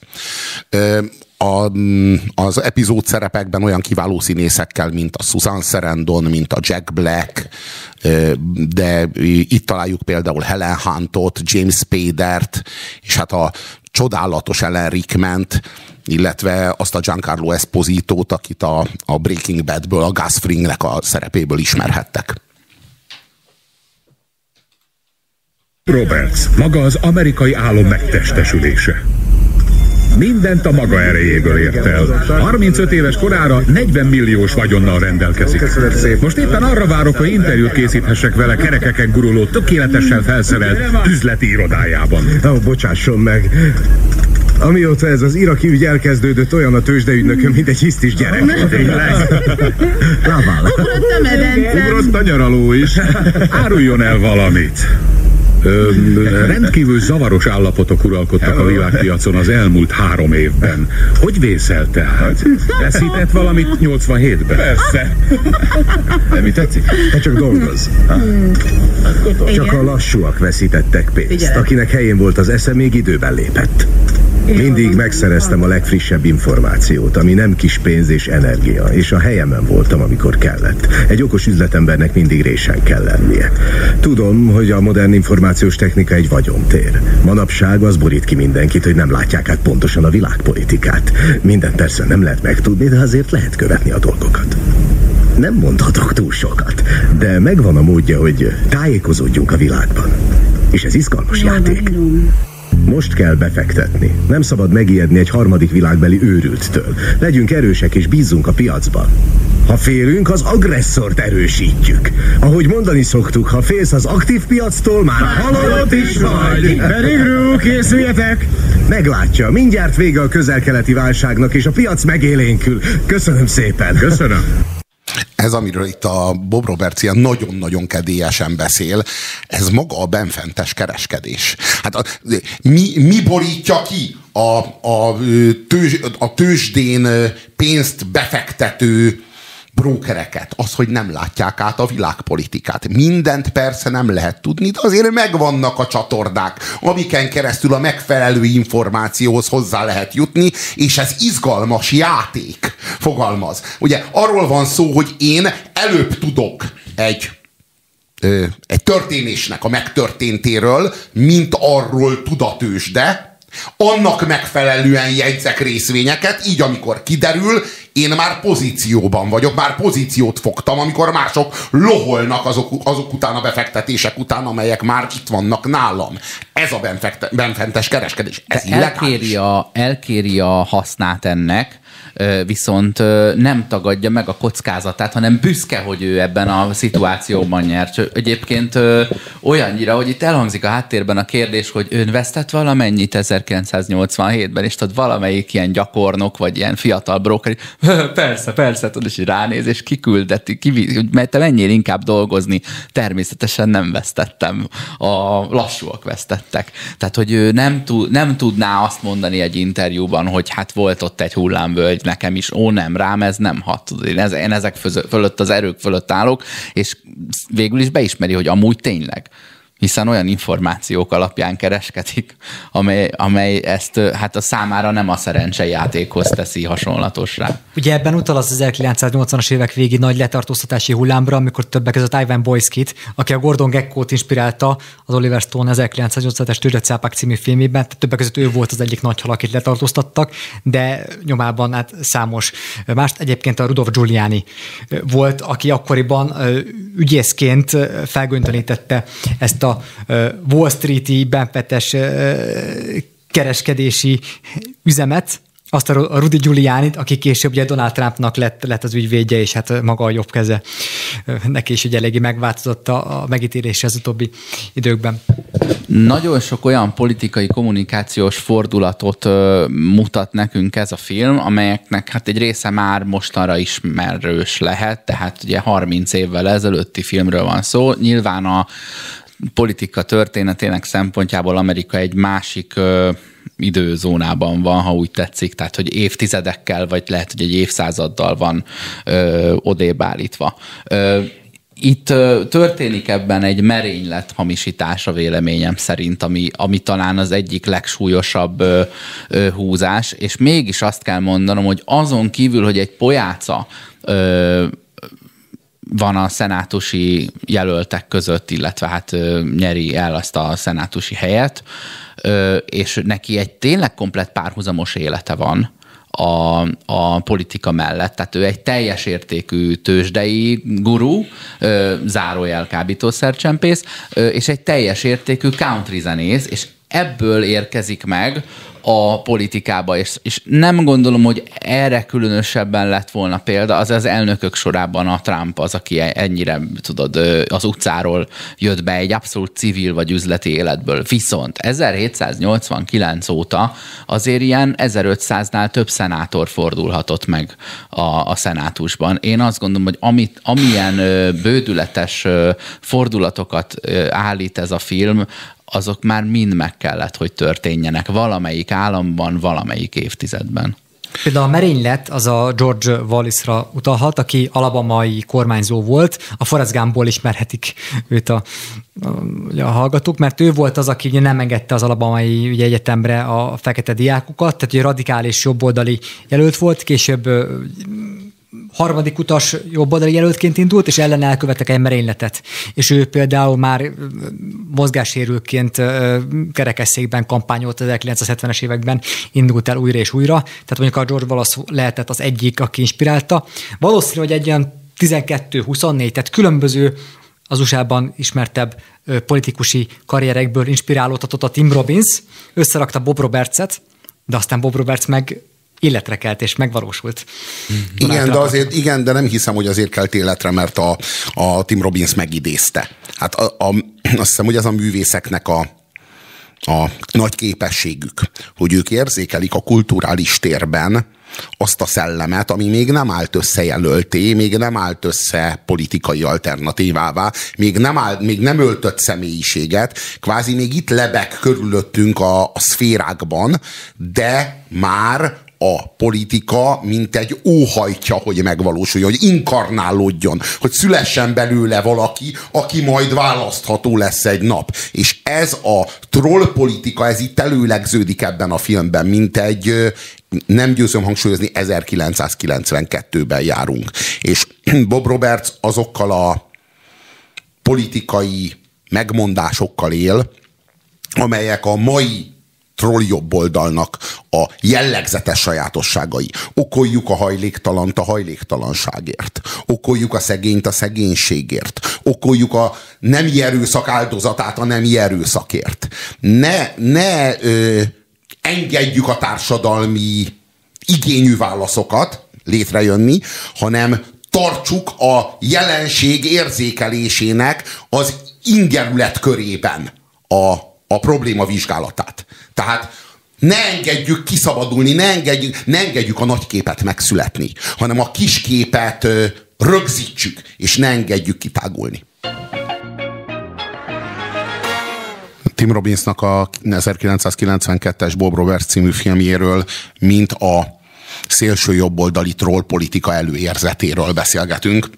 A, az epizód szerepekben olyan kiváló színészekkel, mint a Susan Sarandon, mint a Jack Black, de itt találjuk például Helen Huntot, James Spadert, és hát a csodálatos Alan Rickment, illetve azt a Giancarlo Espositót, akit a, a Breaking Badből, a Gus Fringnek a szerepéből ismerhettek. Roberts, maga az amerikai álom megtestesülése. Mindent a maga erejéből ért el. harmincöt éves korára negyven milliós vagyonnal rendelkezik. Most éppen arra várok, hogy interjút készíthessek vele kerekeken guruló, tökéletesen felszerelt üzleti irodájában. Ó, oh, bocsásson meg. Amióta ez az iraki ügy elkezdődött, olyan a tőzsdeügynököm, mint egy hisztis gyerek. Ugrott a medence. Ugrott a nyaraló is. Áruljon el valamit. Ö, rendkívül zavaros állapotok uralkodtak a világpiacon az elmúlt három évben. Hogy vészel tehát? Veszített valamit nyolcvanhétben? Persze. De mi tetszik? Te csak dolgozz. Csak a lassúak veszítettek pénzt. Akinek helyén volt az esze, még időben lépett. Mindig megszereztem a legfrissebb információt, ami nem kis pénz és energia, és a helyemen voltam, amikor kellett. Egy okos üzletembernek mindig résen kell lennie. Tudom, hogy a modern információs technika egy vagyontér. Manapság az borít ki mindenkit, hogy nem látják át pontosan a világpolitikát. Mindent persze nem lehet megtudni, de azért lehet követni a dolgokat. Nem mondhatok túl sokat, de megvan a módja, hogy tájékozódjunk a világban. És ez izgalmas játék. Most kell befektetni. Nem szabad megijedni egy harmadik világbeli őrülttől. Legyünk erősek és bízzunk a piacban. Ha félünk, az agresszort erősítjük. Ahogy mondani szoktuk, ha félsz az aktív piactól, már halott is vagy. Berigru, készüljetek! Meglátja, mindjárt vége a közel-keleti válságnak, és a piac megélénkül. Köszönöm szépen. Köszönöm. Ez, amiről itt a Bob Roberts ilyen nagyon-nagyon kedélyesen beszél, ez maga a benfentes kereskedés. Hát a, mi, mi borítja ki a, a, tőzs, a tőzsdén pénzt befektető brókereket? Az, hogy nem látják át a világpolitikát. Mindent persze nem lehet tudni, de azért megvannak a csatornák, amiken keresztül a megfelelő információhoz hozzá lehet jutni, és ez izgalmas játék, fogalmaz. Ugye arról van szó, hogy én előbb tudok egy, ö, egy történésnek a megtörténtéről, mint arról tud a tőzsde, annak megfelelően jegyzek részvényeket, így amikor kiderül, én már pozícióban vagyok, már pozíciót fogtam, amikor mások loholnak azok, azok után a befektetések után, amelyek már itt vannak nálam. Ez a benfekte, benfentes kereskedés. Ez elkéri a, elkéri a hasznát ennek, viszont nem tagadja meg a kockázatát, hanem büszke, hogy ő ebben a szituációban nyert. Egyébként olyannyira, hogy itt elhangzik a háttérben a kérdés, hogy ön vesztett valamennyit ezerkilencszáznyolcvanhétben, és tudod, valamelyik ilyen gyakornok, vagy ilyen fiatal broker, persze, persze, tudod, és ránéz, és kiküldeti, ki, mert te menjél inkább dolgozni. Természetesen nem vesztettem. A lassúak vesztettek. Tehát, hogy ő nem, tud, nem tudná azt mondani egy interjúban, hogy hát volt ott egy hullámvölgy, nekem is, ó nem, rám ez nem hat. Tudod, én, ez, én ezek fölött, az erők fölött állok, és végül is beismeri, hogy amúgy tényleg. Hiszen olyan információk alapján kereskedik, amely, amely ezt hát a számára nem a szerencsejátékhoz teszi hasonlatosra. Ugye ebben utal az ezerkilencszáznyolcvanas évek végi nagy letartóztatási hullámra, amikor többek között Ivan Boyskit, aki a Gordon Gekkót inspirálta az Oliver Stone ezerkilencszáznyolcvanhetes Tőzsdecápák című filmében, többek között ő volt az egyik nagy hal, akit letartóztattak, de nyomában hát számos mást. Egyébként a Rudolph Giuliani volt, aki akkoriban ügyészként felgöngyölítette ezt a a Wall Street-i benfetes kereskedési üzemet, azt a Rudy Giulianit, aki később ugye Donald Trumpnak lett, lett az ügyvédje, és hát maga a jobb keze. Neki is ugye eléggé megváltozott a megítélése az utóbbi időkben. Nagyon sok olyan politikai kommunikációs fordulatot ö, mutat nekünk ez a film, amelyeknek hát egy része már mostanra ismerős lehet, tehát ugye harminc évvel ezelőtti filmről van szó. Nyilván a politika történetének szempontjából Amerika egy másik ö, időzónában van, ha úgy tetszik, tehát hogy évtizedekkel, vagy lehet, hogy egy évszázaddal van ö, odébb állítva. Ö, Itt ö, történik ebben egy merénylet hamisítása véleményem szerint, ami, ami talán az egyik legsúlyosabb ö, ö, húzás, és mégis azt kell mondanom, hogy azon kívül, hogy egy pojáca ö, van a szenátusi jelöltek között, illetve hát ö, nyeri el azt a szenátusi helyet, ö, és neki egy tényleg komplett párhuzamos élete van a, a politika mellett. Tehát ő egy teljes értékű tőzsdei guru, ö, zárójel kábítószercsempész, ö, és egy teljes értékű country zenész, és ebből érkezik meg a politikába, és, és nem gondolom, hogy erre különösebben lett volna példa, az az elnökök sorában a Trump az, aki ennyire, tudod, az utcáról jött be egy abszolút civil vagy üzleti életből. Viszont ezerhétszáznyolcvankilenc óta azért ilyen ezerötszáznál több szenátor fordulhatott meg a, a szenátusban. Én azt gondolom, hogy amit, amilyen bődületes fordulatokat állít ez a film, azok már mind meg kellett, hogy történjenek valamelyik államban, valamelyik évtizedben. Például a merénylet az a George Wallace-ra utalhat, aki alabamai kormányzó volt. A Forrest Gumpból ismerhetik őt a, a, a hallgatók, mert ő volt az, aki ugye nem engedte az alabamai ugye, egyetemre a fekete diákokat, tehát ugye radikális jobboldali jelölt volt, később harmadik utas jobboldali jelöltként indult, és ellen elkövettek egy merényletet. És ő például már mozgássérültként kerekesszékben kampányolt ezerkilencszázhetvenes években, indult el újra és újra. Tehát mondjuk a George Wallace lehetett az egyik, aki inspirálta. Valószínű, hogy egy olyan tizenkettő huszonnégy, tehát különböző az u es á-ban ismertebb ö, politikusi karrierekből inspirálódhatott a Tim Robbins, összerakta Bob Robertset, de aztán Bob Roberts meg életre kelt és megvalósult. Igen, de azért, igen, de nem hiszem, hogy azért kelt életre, mert a, a Tim Robbins megidézte. Hát a, a, azt hiszem, hogy ez a művészeknek a, a nagy képességük, hogy ők érzékelik a kulturális térben azt a szellemet, ami még nem állt össze jelölté, még nem állt össze politikai alternatívává, még nem, áll, még nem öltött személyiséget, kvázi még itt lebeg körülöttünk a, a szférákban, de már a politika, mint egy óhajtja, hogy megvalósuljon, hogy inkarnálódjon, hogy szülessen belőle valaki, aki majd választható lesz egy nap. És ez a trollpolitika, ez itt előlegződik ebben a filmben, mint egy, nem győzöm hangsúlyozni, ezerkilencszázkilencvenkettőben járunk. És Bob Roberts azokkal a politikai megmondásokkal él, amelyek a mai troll jobboldalnak a jellegzetes sajátosságai. Okoljuk a hajléktalant a hajléktalanságért. Okoljuk a szegényt a szegénységért. Okoljuk a nemi erőszak áldozatát a nemi erőszakért. Ne, ne ö, engedjük a társadalmi igényű válaszokat létrejönni, hanem tartsuk a jelenség érzékelésének az ingerület körében a a probléma vizsgálatát. Tehát ne engedjük kiszabadulni, ne engedjük, ne engedjük a nagy képet megszületni, hanem a kis képet ö, rögzítsük, és ne engedjük kitágulni. Tim Robbinsnak a ezerkilencszázkilencvenkettes Bob Roberts című filmjéről, mint a szélső jobboldali troll politika előérzetéről beszélgetünk.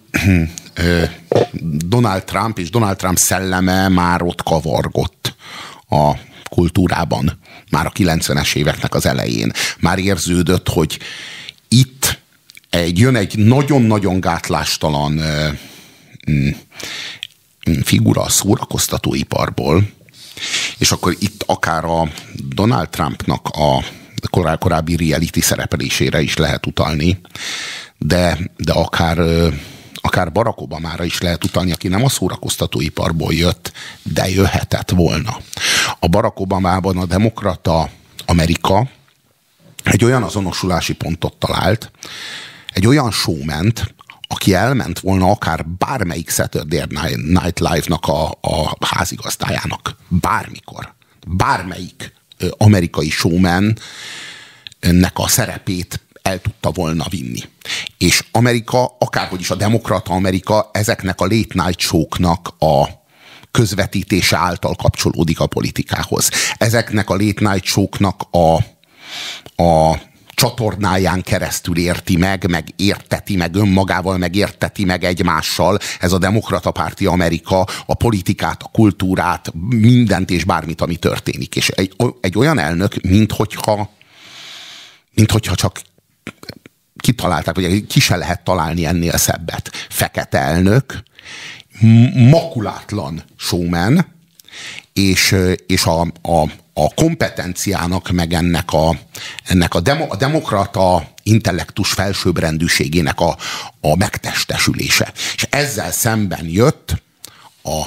Donald Trump és Donald Trump szelleme már ott kavargott a kultúrában, már a kilencvenes éveknek az elején. Már érződött, hogy itt egy, jön egy nagyon-nagyon gátlástalan ö, ö, figura a szórakoztatóiparból, és akkor itt akár a Donald Trumpnak a korá, korábbi reality szerepelésére is lehet utalni, de, de akár ö, akár Barack Obamára is lehet utalni, aki nem a szórakoztatóiparból jött, de jöhetett volna. A Barack Obamában a demokrata Amerika egy olyan azonosulási pontot talált, egy olyan showment, aki elment volna akár bármelyik Saturday Night Live-nak a, a házigazdájának. Bármikor. Bármelyik ö, amerikai showman ennek a szerepét el tudta volna vinni. És Amerika, akárhogy is a demokrata Amerika ezeknek a late night show-knak a közvetítése által kapcsolódik a politikához. Ezeknek a late night show-knak a, a csatornáján keresztül érti meg, meg érteti meg önmagával, meg érteti meg egymással ez a demokrata párti Amerika a politikát, a kultúrát, mindent és bármit, ami történik. És egy, egy olyan elnök, minthogyha minthogyha csak kitalálták, hogy ki se lehet találni ennél szebbet. Fekete elnök, makulátlan showman, és, és a, a, a kompetenciának, meg ennek a, ennek a, demo, a demokrata intellektus felsőbbrendűségének a, a megtestesülése. És ezzel szemben jött a,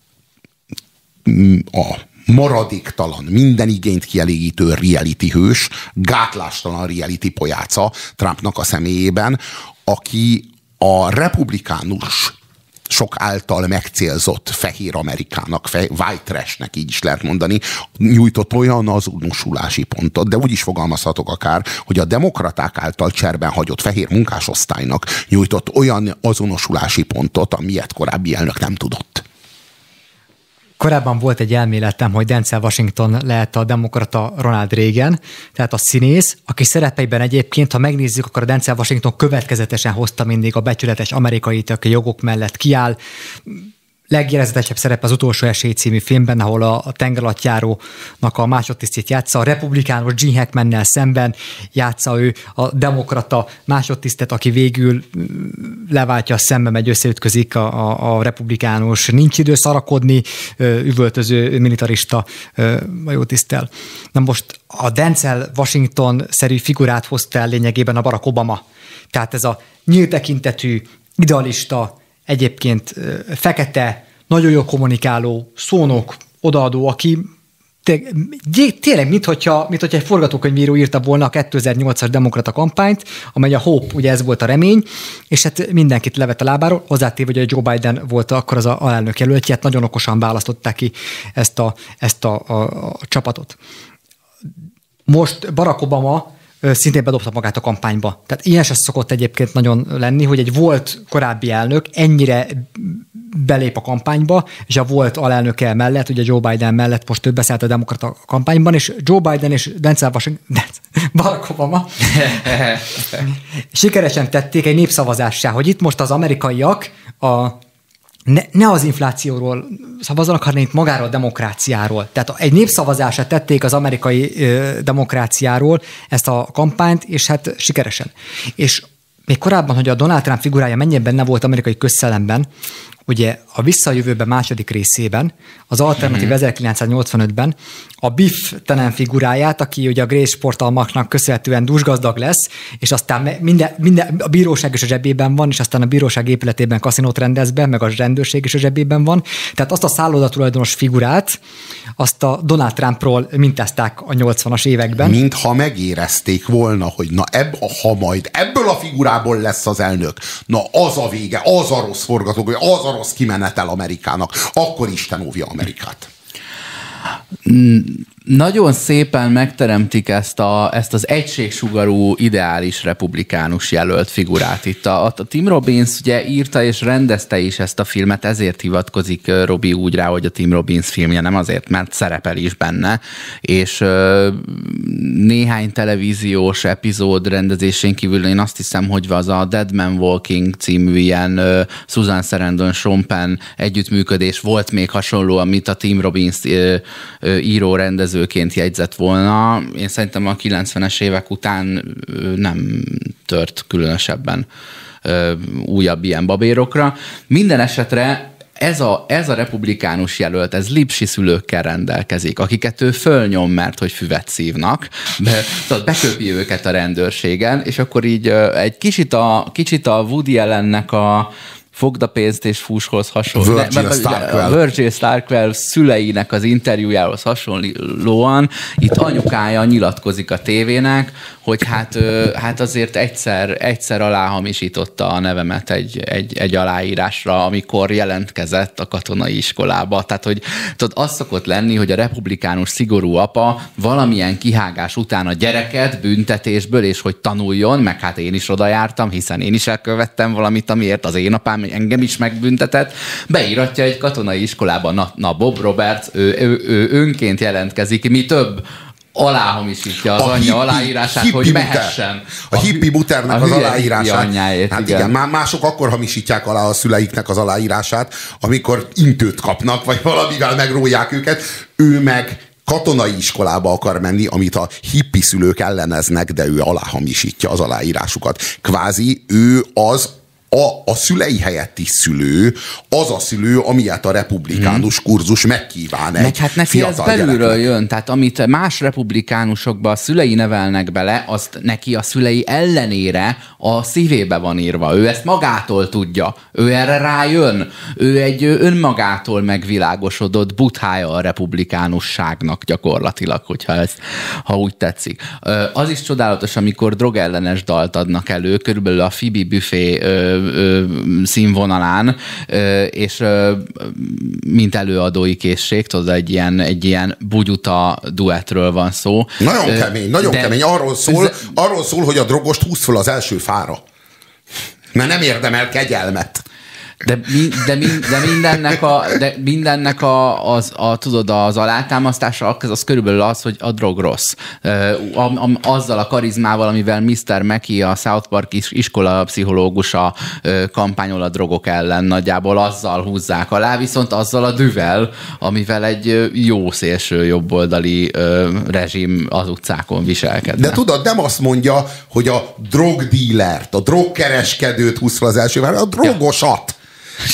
a maradéktalan, minden igényt kielégítő reality hős, gátlástalan reality pojáca Trumpnak a személyében, aki a republikánus sok által megcélzott fehér Amerikának, white trashnek, így is lehet mondani, nyújtott olyan azonosulási pontot, de úgy is fogalmazhatok akár, hogy a demokraták által cserben hagyott fehér munkásosztálynak nyújtott olyan azonosulási pontot, amilyet korábbi elnök nem tudott. Korábban volt egy elméletem, hogy Denzel Washington lehet a demokrata Ronald Reagan, tehát a színész, aki szerepeiben egyébként, ha megnézzük, akkor a Denzel Washington következetesen hozta mindig a becsületes amerikait, aki jogok mellett kiáll. Legjelzetetesebb szerep az Utolsó Esély című filmben, ahol a tengeralattjárónak a másodtisztjét játsza, a republikánus Gene Hackmannel szemben játsza ő a demokrata másodtisztet, aki végül leváltja a szembe, megy, összeütközik a, a, a republikánus. Nincs idő szarakodni, üvöltöző militarista hajótiszttel. Na most a Denzel Washington-szerű figurát hozta el lényegében a Barack Obama. Tehát ez a nyílt tekintetű, idealista, egyébként fekete, nagyon jól kommunikáló, szónok, odaadó, aki tényleg, minthogyha, minthogyha egy forgatókönyvíró írta volna a kétezer-nyolcas demokrata kampányt, amely a Hope, ugye ez volt a remény, és hát mindenkit levett a lábáról, hozzátéve, hogy a Joe Biden volt akkor az a alelnök jelöltje, hát nagyon okosan választották ki ezt a, ezt a, a, a csapatot. Most Barack Obama szintén bedobta magát a kampányba. Tehát ilyen se szokott egyébként nagyon lenni, hogy egy volt korábbi elnök ennyire belép a kampányba, és a volt alelnöke mellett, ugye Joe Biden mellett most több beszállt a demokrata kampányban, és Joe Biden és Denzel Washington, Barack Obama sikeresen tették egy népszavazássá, hogy itt most az amerikaiak a Ne, ne az inflációról szavazzanak, hanem itt magáról a demokráciáról. Tehát egy népszavazását tették az amerikai ö, demokráciáról ezt a kampányt, és hát sikeresen. És még korábban, hogy a Donald Trump figurája mennyien benne volt amerikai közszellemben, ugye a Visszajövőben második részében, az Alternatív mm-hmm. ezerkilencszáznyolcvanötben a Biff Tannen figuráját, aki ugye a Grace sportalmaknak köszönhetően dúsgazdag lesz, és aztán minden, minden, a bíróság is a zsebében van, és aztán a bíróság épületében kaszinót rendez be, meg a rendőrség is a zsebében van. Tehát azt a szállodatulajdonos figurát, azt a Donald Trumpról mintázták a nyolcvanas években. Mintha megérezték volna, hogy na ebb, ha majd ebből a figurából lesz az elnök, na az a vége, az a rossz forgatókönyv, az a rossz kimenetel Amerikának, akkor Isten óvja Amerikát. Nagyon szépen megteremtik ezt, a, ezt az egységsugarú, ideális republikánus jelölt figurát itt. A, a Tim Robbins ugye írta és rendezte is ezt a filmet, ezért hivatkozik Robi úgy rá, hogy a Tim Robbins filmje, nem azért, mert szerepel is benne, és ö, néhány televíziós epizód rendezésén kívül én azt hiszem, hogy az a Dead Man Walking című ilyen ö, Susan Sarandon, Sean Penn együttműködés volt még hasonló, amit a Tim Robbins ö, ö, író rendezőként jegyzett volna. Én szerintem a kilencvenes évek után nem tört különösebben ö, újabb ilyen babérokra. Minden esetre ez a, ez a republikánus jelölt, ez lipsi szülőkkel rendelkezik, akiket ő fölnyom, mert hogy füvet szívnak, be, tehát beköpi őket a rendőrségen, és akkor így egy kicsit a, kicsit a Woody Allennek a fogd a pénzt és fusshoz hasonló. Virgil Starkwell. Virgil Starkwell szüleinek az interjújához hasonlóan itt anyukája nyilatkozik a tévének, hogy hát, hát azért egyszer, egyszer aláhamisította a nevemet egy, egy, egy aláírásra, amikor jelentkezett a katonai iskolába. Tehát, hogy tudod, az szokott lenni, hogy a republikánus szigorú apa valamilyen kihágás után a gyereket büntetésből, és hogy tanuljon, meg hát én is oda jártam, hiszen én is elkövettem valamit, amiért az én apám engem is megbüntetett, beíratja egy katonai iskolába. Na, na Bob Roberts, ő, ő, ő önként jelentkezik, mi több, aláhamisítja az a anyja hippi, aláírását, hippi hogy mehessen. A, a hippi muternek az aláírását. Anyjáért, hát igen. igen, mások akkor hamisítják alá a szüleiknek az aláírását, amikor intőt kapnak, vagy valamivel megróják őket. Ő meg katonai iskolába akar menni, amit a hippi szülők elleneznek, de ő aláhamisítja az aláírásukat. Kvázi ő az A, a szülei helyetti szülő, az a szülő, amilyet a republikánus hmm. kurzus megkíván egy Meg hát neki fiatal ez belülről gyereknek. jön, tehát amit más republikánusokba a szülei nevelnek bele, azt neki a szülei ellenére a szívébe van írva. Ő ezt magától tudja. Ő erre rájön. Ő egy önmagától megvilágosodott buthája a republikánusságnak gyakorlatilag, hogyha ezt, ha úgy tetszik. Az is csodálatos, amikor drogellenes dalt adnak elő, körülbelül a Phoebe Buffet színvonalán, és mint előadói készség, tudod, egy ilyen, egy ilyen bugyuta duettről van szó. Nagyon kemény, nagyon de kemény. Arról szól, arról szól, hogy a drogost húz föl az első fára. Mert nem érdemel kegyelmet. De, de, de mindennek, a, de mindennek a, az, a, tudod, az alátámasztása az, az körülbelül az, hogy a drog rossz. A, a, azzal a karizmával, amivel miszter Mackey, a South Park iskola pszichológusa kampányol a drogok ellen, nagyjából azzal húzzák alá, viszont azzal a düvel, amivel egy jó szélső jobboldali rezsim az utcákon viselkedne. De tudod, nem azt mondja, hogy a drogdílert, a drogkereskedőt húz fel az első fára, a drogosat. Ja.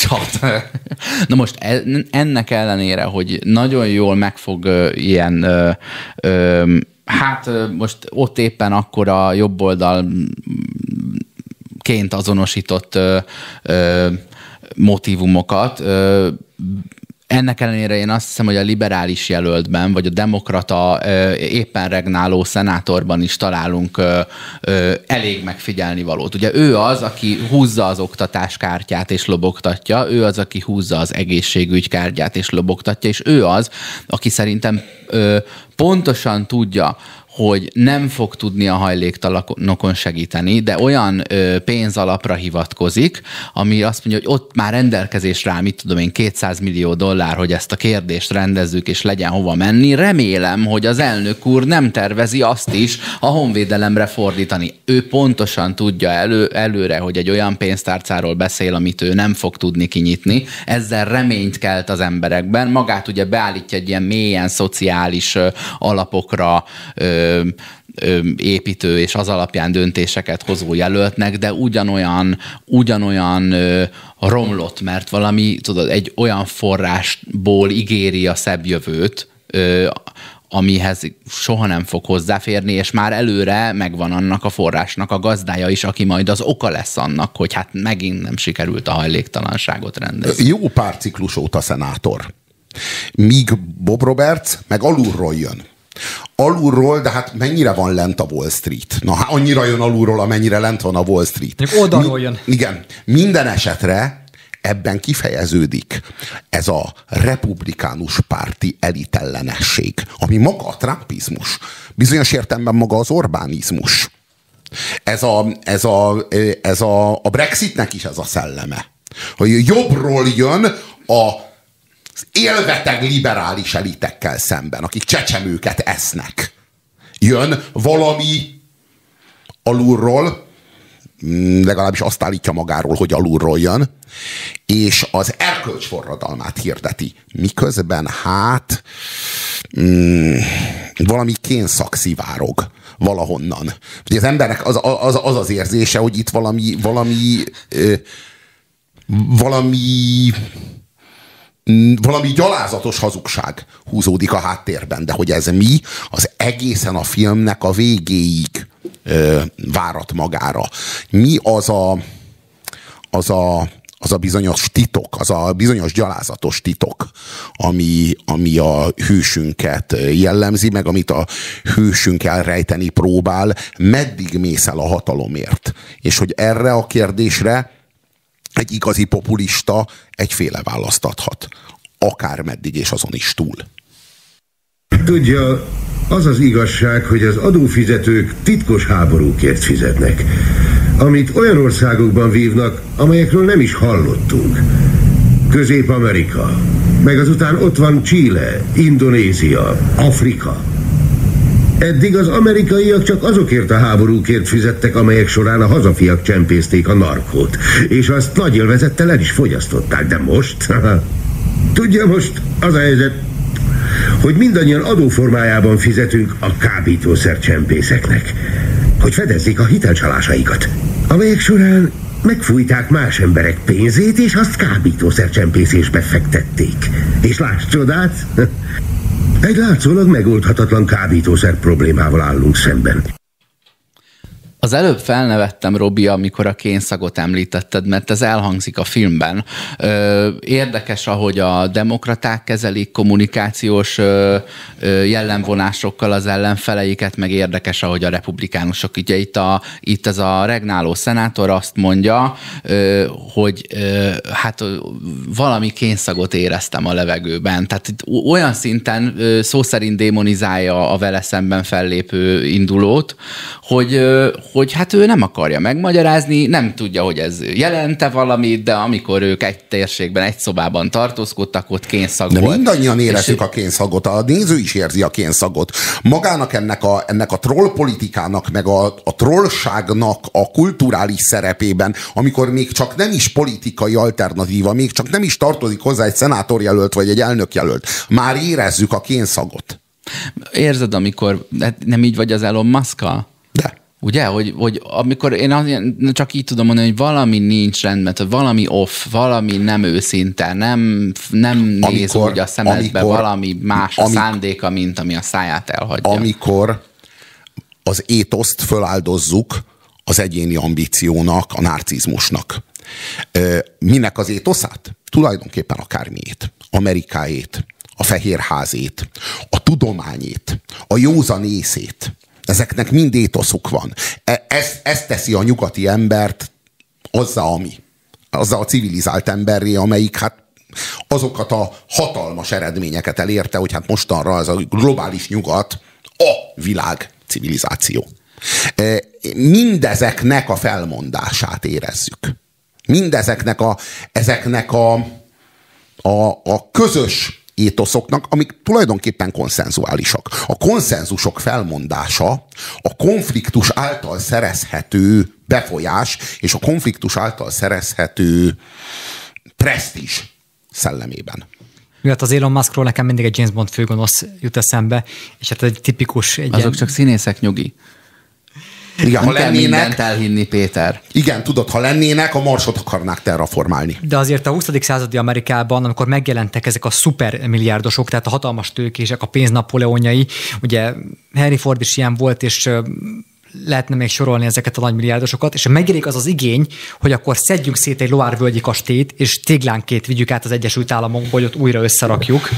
Na most ennek ellenére, hogy nagyon jól megfog uh, ilyen, uh, uh, hát uh, most ott éppen akkor a jobb oldal ként azonosított ö, ö, motívumokat. Ö, Ennek ellenére én azt hiszem, hogy a liberális jelöltben, vagy a demokrata ö, éppen regnáló szenátorban is találunk ö, ö, elég megfigyelni valót. Ugye ő az, aki húzza az oktatáskártyát és lobogtatja, ő az, aki húzza az egészségügykártyát és lobogtatja, és ő az, aki szerintem ö, pontosan tudja, hogy nem fog tudni a hajléktalanokon segíteni, de olyan ö, pénzalapra hivatkozik, ami azt mondja, hogy ott már rendelkezésre áll, mit tudom én, kétszáz millió dollár, hogy ezt a kérdést rendezzük, és legyen hova menni. Remélem, hogy az elnök úr nem tervezi azt is a honvédelemre fordítani. Ő pontosan tudja elő, előre, hogy egy olyan pénztárcáról beszél, amit ő nem fog tudni kinyitni. Ezzel reményt kelt az emberekben. Magát ugye beállítja egy ilyen mélyen szociális ö, alapokra ö, építő és az alapján döntéseket hozó jelöltnek, de ugyanolyan, ugyanolyan ö, romlott, mert valami, tudod, egy olyan forrásból ígéri a szebb jövőt, ö, amihez soha nem fog hozzáférni, és már előre megvan annak a forrásnak a gazdája is, aki majd az oka lesz annak, hogy hát megint nem sikerült a hajléktalanságot rendezni. Jó pár ciklus óta szenátor. Míg Bob Roberts meg alulról jön. Alulról, de hát mennyire van lent a Wall Street? Na, hát annyira jön alulról, amennyire lent van a Wall Street. Oldalról jön. Mi, igen. Minden esetre ebben kifejeződik ez a republikánus párti elitellenesség, ami maga a trumpizmus. Bizonyos értelemben maga az Orbánizmus. Ez a, ez a, ez a, a Brexitnek is ez a szelleme. Hogy jobbról jön a az élveteg liberális elitekkel szemben, akik csecsemőket esznek. Jön valami alulról, legalábbis azt állítja magáról, hogy alulról jön, és az erkölcsforradalmát hirdeti. Miközben hát mm, valami kénszak szivárog valahonnan. Ugye az embernek az az, az, az érzése, hogy itt valami valami ö, valami valami gyalázatos hazugság húzódik a háttérben, de hogy ez mi, az egészen a filmnek a végéig ö, várat magára. Mi az a, az a az a bizonyos titok, az a bizonyos gyalázatos titok, ami, ami a hősünket jellemzi, meg amit a hősünk elrejteni próbál, meddig mész el a hatalomért. És hogy erre a kérdésre egy igazi populista egyféle választ adhat. Akármeddig, és azon is túl. Tudja, az az igazság, hogy az adófizetők titkos háborúkért fizetnek, amit olyan országokban vívnak, amelyekről nem is hallottunk. Közép-Amerika, meg azután ott van Chile, Indonézia, Afrika. Eddig az amerikaiak csak azokért a háborúkért fizettek, amelyek során a hazafiak csempészték a narkót, és azt nagy élvezettel el is fogyasztották, de most... Tudja, most az a helyzet, hogy mindannyian adóformájában fizetünk a kábítószer csempészeknek, hogy fedezzék a hitelcsalásaikat, amelyek során megfújták más emberek pénzét, és azt kábítószer csempészésbe fektették. És láss csodát, egy látszólag megoldhatatlan kábítószer problémával állunk szemben. Az előbb felnevettem, Robi, amikor a kénszagot említetted, mert ez elhangzik a filmben. Ö, érdekes, ahogy a demokraták kezelik kommunikációs ö, ö, jellemvonásokkal az ellenfeleiket, meg érdekes, ahogy a republikánusok. Ugye itt, a, itt ez a regnáló szenátor azt mondja, ö, hogy ö, hát valami kénszagot éreztem a levegőben. Tehát itt olyan szinten ö, szó szerint démonizálja a vele szemben fellépő indulót, hogy ö, hogy hát ő nem akarja megmagyarázni, nem tudja, hogy ez jelente valamit, de amikor ők egy térségben, egy szobában tartózkodtak, ott kénszag de volt. De mindannyian érezzük és... a kénszagot, a néző is érzi a kénszagot. Magának ennek a, ennek a trollpolitikának, meg a, a trollságnak a kulturális szerepében, amikor még csak nem is politikai alternatíva, még csak nem is tartozik hozzá egy szenátorjelölt vagy egy elnökjelölt, már érezzük a kénszagot. Érzed, amikor nem így vagy az Elon Musk-kal? De. Ugye, hogy, hogy amikor én csak így tudom mondani, hogy valami nincs rendben, hogy valami off, valami nem őszinte, nem, nem néz amikor, úgy a szemedbe, amikor, valami más a amik, szándéka, mint ami a száját elhagyja. Amikor az étoszt föláldozzuk az egyéni ambíciónak, a narcizmusnak. Minek az étoszát? Tulajdonképpen akármiét. Amerikáét, a Fehérházét, a tudományét, a józan észét. Ezeknek mind étoszuk van. Ez, ez teszi a nyugati embert azzá, ami. Azzá a civilizált emberré, amelyik hát azokat a hatalmas eredményeket elérte, hogy hát mostanra az a globális nyugat a világ civilizáció. Mindezeknek a felmondását érezzük. Mindezeknek a, ezeknek a, a, a közös étoszoknak, amik tulajdonképpen konszenzuálisak. A konszenzusok felmondása a konfliktus által szerezhető befolyás és a konfliktus által szerezhető presztízs szellemében. Miatt az Elon Muskról nekem mindig egy James Bond főgonosz jut eszembe, és hát egy tipikus... Egy Azok ilyen... csak színészek, nyugi. Igen, ha kell lennének, mindent elhinni, Péter. Igen, tudod, ha lennének, a Marsot akarnák terraformálni. De azért a huszadik századi Amerikában, amikor megjelentek ezek a szupermilliárdosok, tehát a hatalmas tőkések, a pénz napóleonjai, ugye Henry Ford is ilyen volt, és lehetne még sorolni ezeket a nagymilliárdosokat, és megjelenik az az igény, hogy akkor szedjünk szét egy Loire-völgyi kastélyt, és téglánként vigyük át az Egyesült Államokba, hogy ott újra összerakjuk.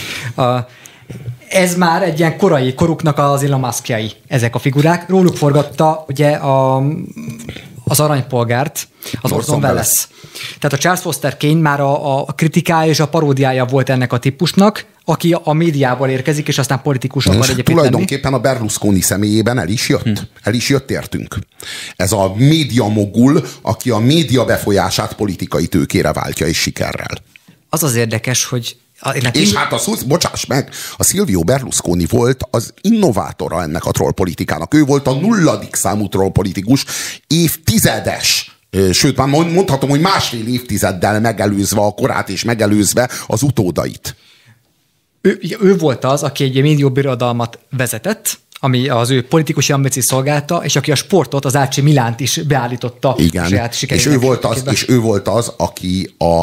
Ez már egy ilyen korai koruknak az Elon Muskjai, ezek a figurák. Róluk forgatta ugye a, az aranypolgárt, az Orson Welles. Tehát a Charles Foster Kane már a, a kritikája és a paródiája volt ennek a típusnak, aki a médiából érkezik, és aztán politikus akar egyébként lenni. Tulajdonképpen a Berlusconi személyében el is jött. Hm. El is jött értünk. Ez a média mogul, aki a média befolyását politikai tőkére váltja és sikerrel. Az az érdekes, hogy és hát a, bocsáss meg, a Silvio Berlusconi volt az innovátora ennek a trollpolitikának. Ő volt a nulladik számú trollpolitikus, évtizedes, sőt, már mondhatom, hogy másfél évtizeddel megelőzve a korát és megelőzve az utódait. Ő, ő volt az, aki egy médiabirodalmat vezetett, ami az ő politikusi ambíciót szolgálta, és aki a sportot, az á cé Milánt is beállította. Igen, és ő, volt az, és ő volt az, aki a,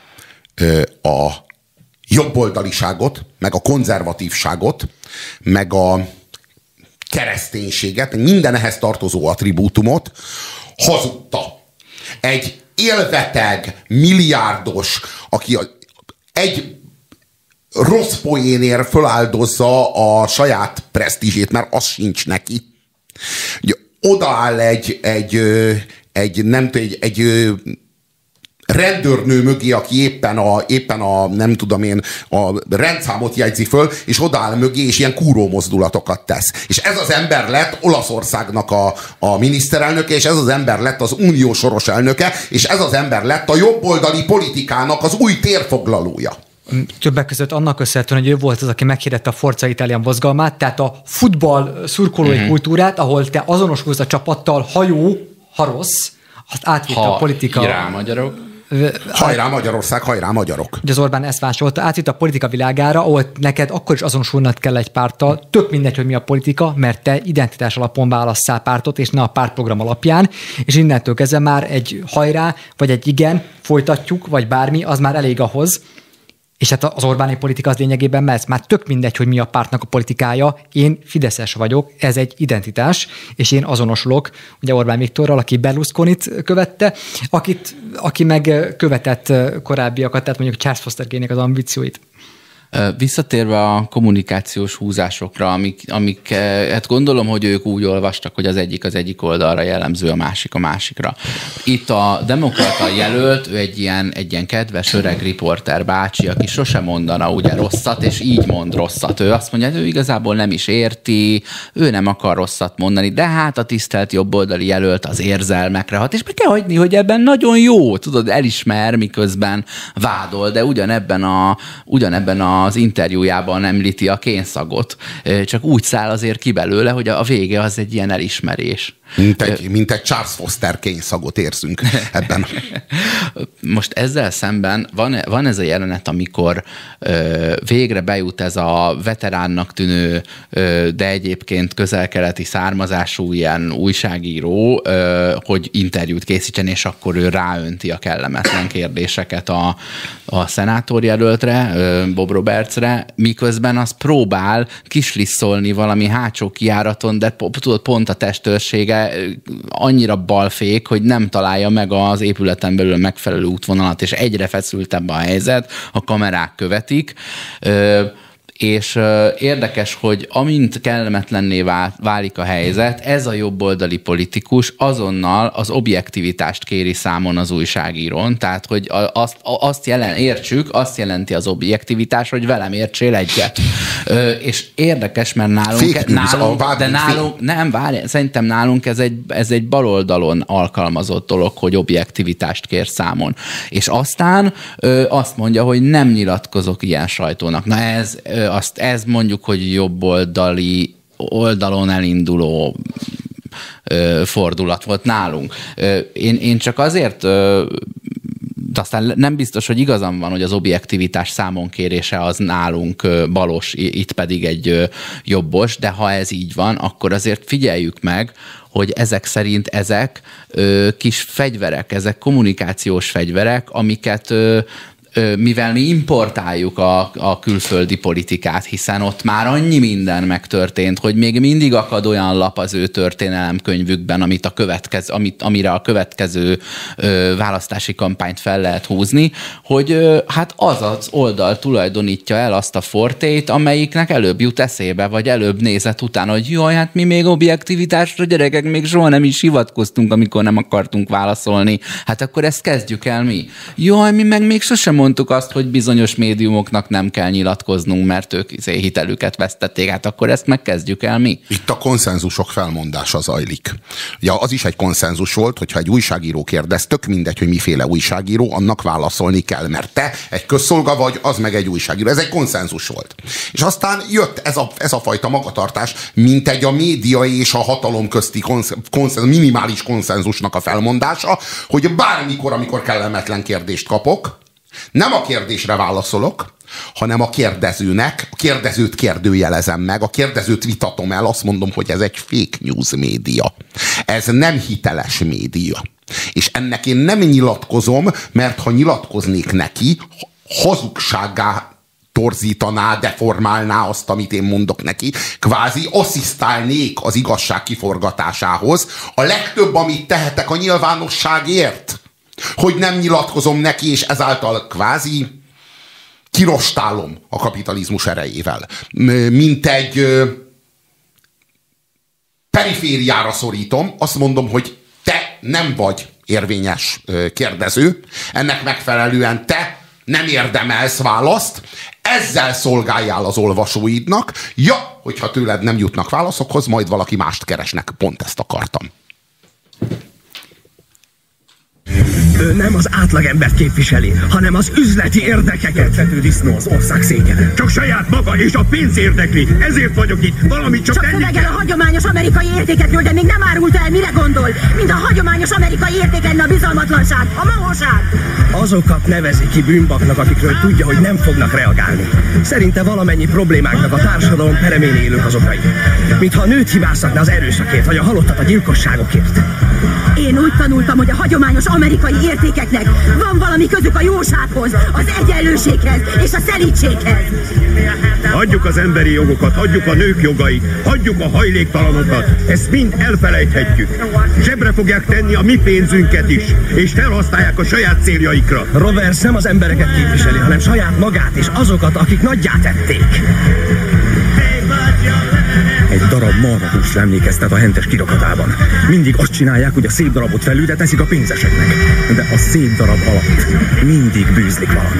a jobboldaliságot, meg a konzervatívságot, meg a kereszténységet, minden ehhez tartozó attribútumot hazudta. Egy élveteg, milliárdos, aki egy rossz poénért föláldozza a saját presztízsét, mert az sincs neki. Odaáll egy, egy, egy nem tudom, egy, egy rendőrnő mögé, aki éppen a, éppen a, nem tudom én, a rendszámot jegyzi föl, és odaáll mögé, és ilyen kúró mozdulatokat tesz. És ez az ember lett Olaszországnak a, a miniszterelnöke, és ez az ember lett az unió soros elnöke, és ez az ember lett a jobboldali politikának az új térfoglalója. Többek között annak köszönhetően, hogy ő volt az, aki meghirdette a Forza Italia mozgalmát, tehát a futball szurkolói uh-huh. kultúrát, ahol te azonosulsz a csapattal, ha jó, ha rossz, azt átvitte a politika. Hajrá magyarok. Hajrá Magyarország, hajrá magyarok. Ugye az Orbán ezt másolta, átvitt a politika világára, ahol neked akkor is azonosulnod kell egy párttal, tök mindegy, hogy mi a politika, mert te identitás alapon válasszál pártot, és ne a pártprogram alapján, és innentől kezdve már egy hajrá, vagy egy igen, folytatjuk, vagy bármi, az már elég ahhoz. És hát az Orbáni politika az lényegében mert már tök mindegy, hogy mi a pártnak a politikája. Én fideszes vagyok, ez egy identitás, és én azonosulok ugye Orbán Viktorral, aki Berlusconit követte, akit, aki meg követett korábbiakat, tehát mondjuk Charles Foster Kane-nek az ambícióit. Visszatérve a kommunikációs húzásokra, amik, amik, hát gondolom, hogy ők úgy olvastak, hogy az egyik az egyik oldalra jellemző, a másik a másikra. Itt a demokrata jelölt, ő egy ilyen, egy ilyen kedves öreg riporter bácsi, aki sose mondana ugye rosszat, és így mond rosszat. Ő azt mondja, hogy ő igazából nem is érti, ő nem akar rosszat mondani, de hát a tisztelt jobboldali jelölt az érzelmekre hat, és meg kell hagyni, hogy ebben nagyon jó, tudod, elismer, miközben vádol, de ugyanebben a, ugyanebben a az interjújában említi a kénszagot. Csak úgy száll azért ki belőle, hogy a vége az egy ilyen elismerés. Mint egy, mint egy Charles Foster kénszagot érzünk ebben. Most ezzel szemben van, van ez a jelenet, amikor ö, végre bejut ez a veteránnak tűnő, ö, de egyébként közel-keleti származású ilyen újságíró, ö, hogy interjút készítsen, és akkor ő ráönti a kellemetlen kérdéseket a, a szenátorjelöltre, ö, Bob Robertsre, miközben az próbál kislisszolni valami hátsó kijáraton, de tudod, pont a testőrsége de annyira balfék, hogy nem találja meg az épületen belül a megfelelő útvonalat, és egyre feszültebb a helyzet, a kamerák követik, és érdekes, hogy amint kellemetlenné válik a helyzet, ez a jobboldali politikus azonnal az objektivitást kéri számon az újságírón, tehát, hogy azt, azt jelen, értsük, azt jelenti az objektivitás, hogy velem értsél egyet. És érdekes, mert nálunk, nálunk de nálunk, nem, várj, szerintem nálunk ez egy, ez egy baloldalon alkalmazott dolog, hogy objektivitást kér számon. És aztán azt mondja, hogy nem nyilatkozok ilyen sajtónak. Na ez azt ez mondjuk, hogy jobboldali oldalon elinduló ö, fordulat volt nálunk. Ö, én, én csak azért, ö, de aztán nem biztos, hogy igazam van, hogy az objektivitás számonkérése az nálunk ö, balos, itt pedig egy ö, jobbos, de ha ez így van, akkor azért figyeljük meg, hogy ezek szerint ezek ö, kis fegyverek, ezek kommunikációs fegyverek, amiket ö, mivel mi importáljuk a, a külföldi politikát, hiszen ott már annyi minden megtörtént, hogy még mindig akad olyan lap az ő történelemkönyvükben, amit a következő, amit, amire a következő ö, választási kampányt fel lehet húzni, hogy ö, hát az az oldal tulajdonítja el azt a fortét, amelyiknek előbb jut eszébe, vagy előbb nézett utána, hogy jaj, hát mi még objektivitásra, gyerekek, még soha nem is hivatkoztunk, amikor nem akartunk válaszolni. Hát akkor ezt kezdjük el mi. Jaj, mi meg még sosem mondtuk azt, hogy bizonyos médiumoknak nem kell nyilatkoznunk, mert ők hitelüket vesztették. Hát akkor ezt megkezdjük el mi? Itt a konszenzusok felmondása zajlik. Ugye az is egy konszenzus volt, hogyha egy újságíró kérdez, tök mindegy, hogy miféle újságíró, annak válaszolni kell, mert te egy közszolga vagy, az meg egy újságíró. Ez egy konszenzus volt. És aztán jött ez a, ez a fajta magatartás, mint egy a média és a hatalom közti konszenzus, minimális konszenzusnak a felmondása, hogy bármikor, amikor kellemetlen kérdést kapok, nem a kérdésre válaszolok, hanem a kérdezőnek, a kérdezőt kérdőjelezem meg, a kérdezőt vitatom el, azt mondom, hogy ez egy fake news média. Ez nem hiteles média. És ennek én nem nyilatkozom, mert ha nyilatkoznék neki, hazugsággá torzítaná, deformálná azt, amit én mondok neki, kvázi asszisztálnék az igazság kiforgatásához. A legtöbb, amit tehetek a nyilvánosságért, hogy nem nyilatkozom neki, és ezáltal kvázi kirostálom a kapitalizmus erejével. Mint egy perifériára szorítom, azt mondom, hogy te nem vagy érvényes kérdező, ennek megfelelően te nem érdemelsz választ, ezzel szolgáljál az olvasóidnak, ja, hogyha tőled nem jutnak válaszokhoz, majd valaki mást keresnek. Pont ezt akartam. Ő nem az átlagembert képviseli, hanem az üzleti érdekeket. Vető disznó az ország szégyene. Csak saját maga és a pénz érdekli. Ezért vagyok itt. Valamit csak, csak tenni kell. A hagyományos amerikai értékekről, de még nem árult el, mire gondol. Mind a hagyományos amerikai érték lenne a bizalmatlanság, a mahóság. Azokat nevezi ki bűnbaknak, akikről tudja, hogy nem fognak reagálni. Szerinte valamennyi problémáknak a társadalom peremén élők az okai. Mintha a nőt hibáztatna az erőszakért, vagy a halottat a gyilkosságokért. Én úgy tanultam, hogy a hagyományos amerikai értékeknek van valami közük a jósághoz, az egyenlőséghez és a szelídséghez. Hagyjuk az emberi jogokat, hagyjuk a nők jogait, hagyjuk a hajléktalanokat, ezt mind elfelejthetjük. Zsebre fogják tenni a mi pénzünket is, és felhasználják a saját céljaikra. Roberts nem az embereket képviseli, hanem saját magát és azokat, akik nagyjá tették. Egy darab marhahúsra emlékeztet a hentes kirakatában. Mindig azt csinálják, hogy a szép darabot felül, de teszik a pénzeseknek. De a szép darab alatt mindig bűzlik valami.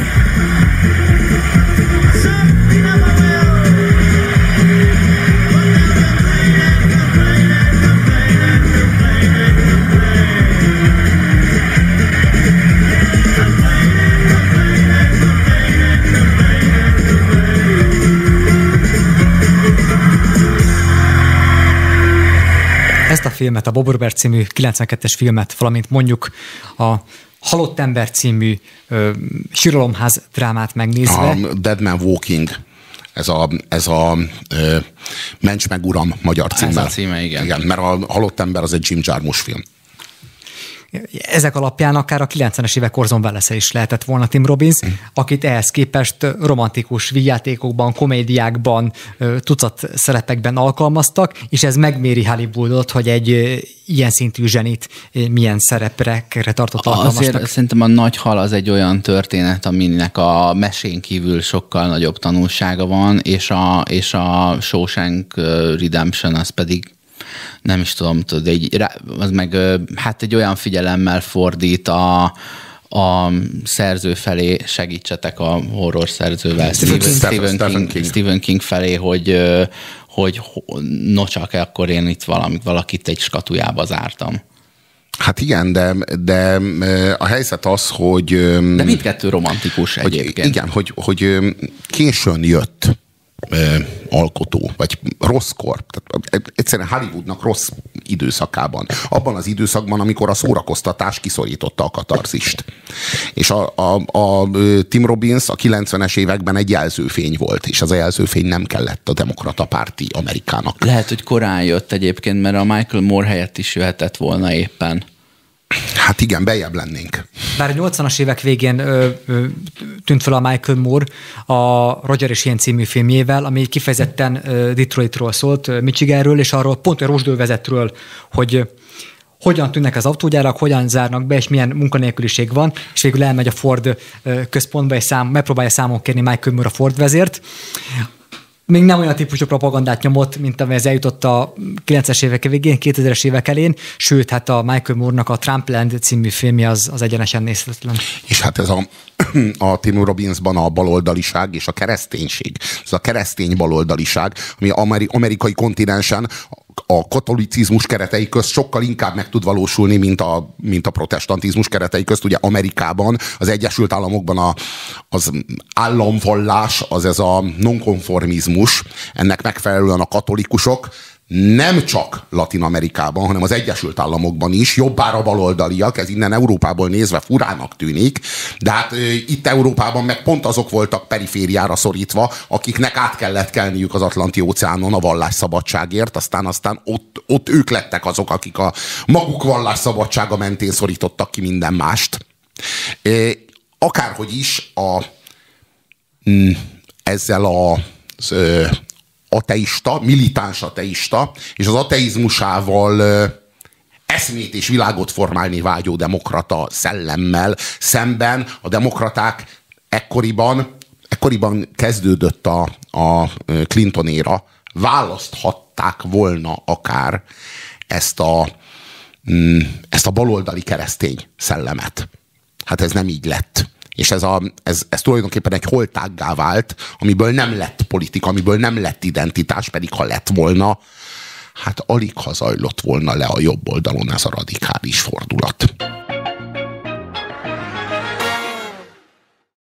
Ezt a filmet, a Bob Robert című kilencvenkettes filmet, valamint mondjuk a Halott ember című ö, síralomház drámát megnézve. A Dead Man Walking. Ez a, ez a ö, Ments meg uram magyar címmel. Ez a címe, igen. igen. Mert a Halott ember az egy Jim Jarmusch film. ezek alapján akár a kilencvenes évek Orson Welles-e is lehetett volna Tim Robbins, mm. akit ehhez képest romantikus vígjátékokban, komédiákban, tucat szerepekben alkalmaztak, és ez megméri Hollywoodot, hogy egy ilyen szintű zsenit milyen szerepre tartott alkalmaznak. Azért szerintem a Nagy hal az egy olyan történet, aminek a mesén kívül sokkal nagyobb tanulsága van, és a, és a Shawshank Redemption az pedig nem is tudom, tudod, egy, az meg hát egy olyan figyelemmel fordít a, a szerző felé, segítsetek a horror szerzővel, Stephen, Stephen, Stephen, Stephen, King, King. Stephen King felé, hogy, hogy no csak akkor én itt valamit, valakit egy skatujába zártam. Hát igen, de, de a helyzet az, hogy... De mindkettő romantikus hogy, egyébként. Igen, hogy, hogy későn jött alkotó, vagy rosszkor. Tehát egyszerűen Hollywoodnak rossz időszakában. Abban az időszakban, amikor a szórakoztatás kiszorította a katarzist. És a, a, a Tim Robbins a kilencvenes években egy jelzőfény volt, és az a jelzőfény nem kellett a demokrata párti Amerikának. Lehet, hogy korán jött egyébként, mert a Michael Moore helyett is jöhetett volna éppen. Hát igen, beljebb lennénk. Bár a nyolcvanas évek végén ö, ö, tűnt fel a Michael Moore a Roger és Ian című filmjével, ami kifejezetten ö, Detroitról szólt, ö, Michiganről, és arról pont a rozsdővezetről, hogy ö, hogyan tűnnek az autógyárak, hogyan zárnak be, és milyen munkanélküliség van, és végül elmegy a Ford ö, központba, és szám, megpróbálja számon kérni Michael Moore a Ford vezért. Még nem olyan típusú propagandát nyomott, mint amely ez eljutott a kilencvenes évek végén, kétezres évek elén, sőt, hát a Michael Moore-nak a Trumpland című filmje az, az egyenesen nézhetetlen. És hát ez a, a Tim Robbinsban a baloldaliság és a kereszténység. Ez a keresztény baloldaliság, ami ameri, amerikai kontinensen a katolicizmus keretei közt sokkal inkább meg tud valósulni, mint a, mint a protestantizmus keretei közt. Ugye Amerikában, az Egyesült Államokban a, az államvallás, az ez a nonkonformizmus, ennek megfelelően a katolikusok nem csak Latin-Amerikában, hanem az Egyesült Államokban is jobbára baloldaliak, ez innen Európából nézve furának tűnik, de hát e, itt Európában meg pont azok voltak perifériára szorítva, akiknek át kellett kelniük az Atlanti-óceánon a vallásszabadságért, aztán, aztán ott, ott ők lettek azok, akik a maguk vallásszabadsága mentén szorítottak ki minden mást. E, akárhogy is a, m, ezzel a az, ateista, militáns ateista, és az ateizmusával ö, eszmét és világot formálni vágyó demokrata szellemmel szemben a demokraták ekkoriban, ekkoriban kezdődött a, a Clinton éra, választhatták volna akár ezt a, ezt a baloldali keresztény szellemet. Hát ez nem így lett. És ez, a, ez, ez tulajdonképpen egy holtággá vált, amiből nem lett politika, amiből nem lett identitás, pedig ha lett volna, hát alig ha zajlott volna le a jobb oldalon ez a radikális fordulat.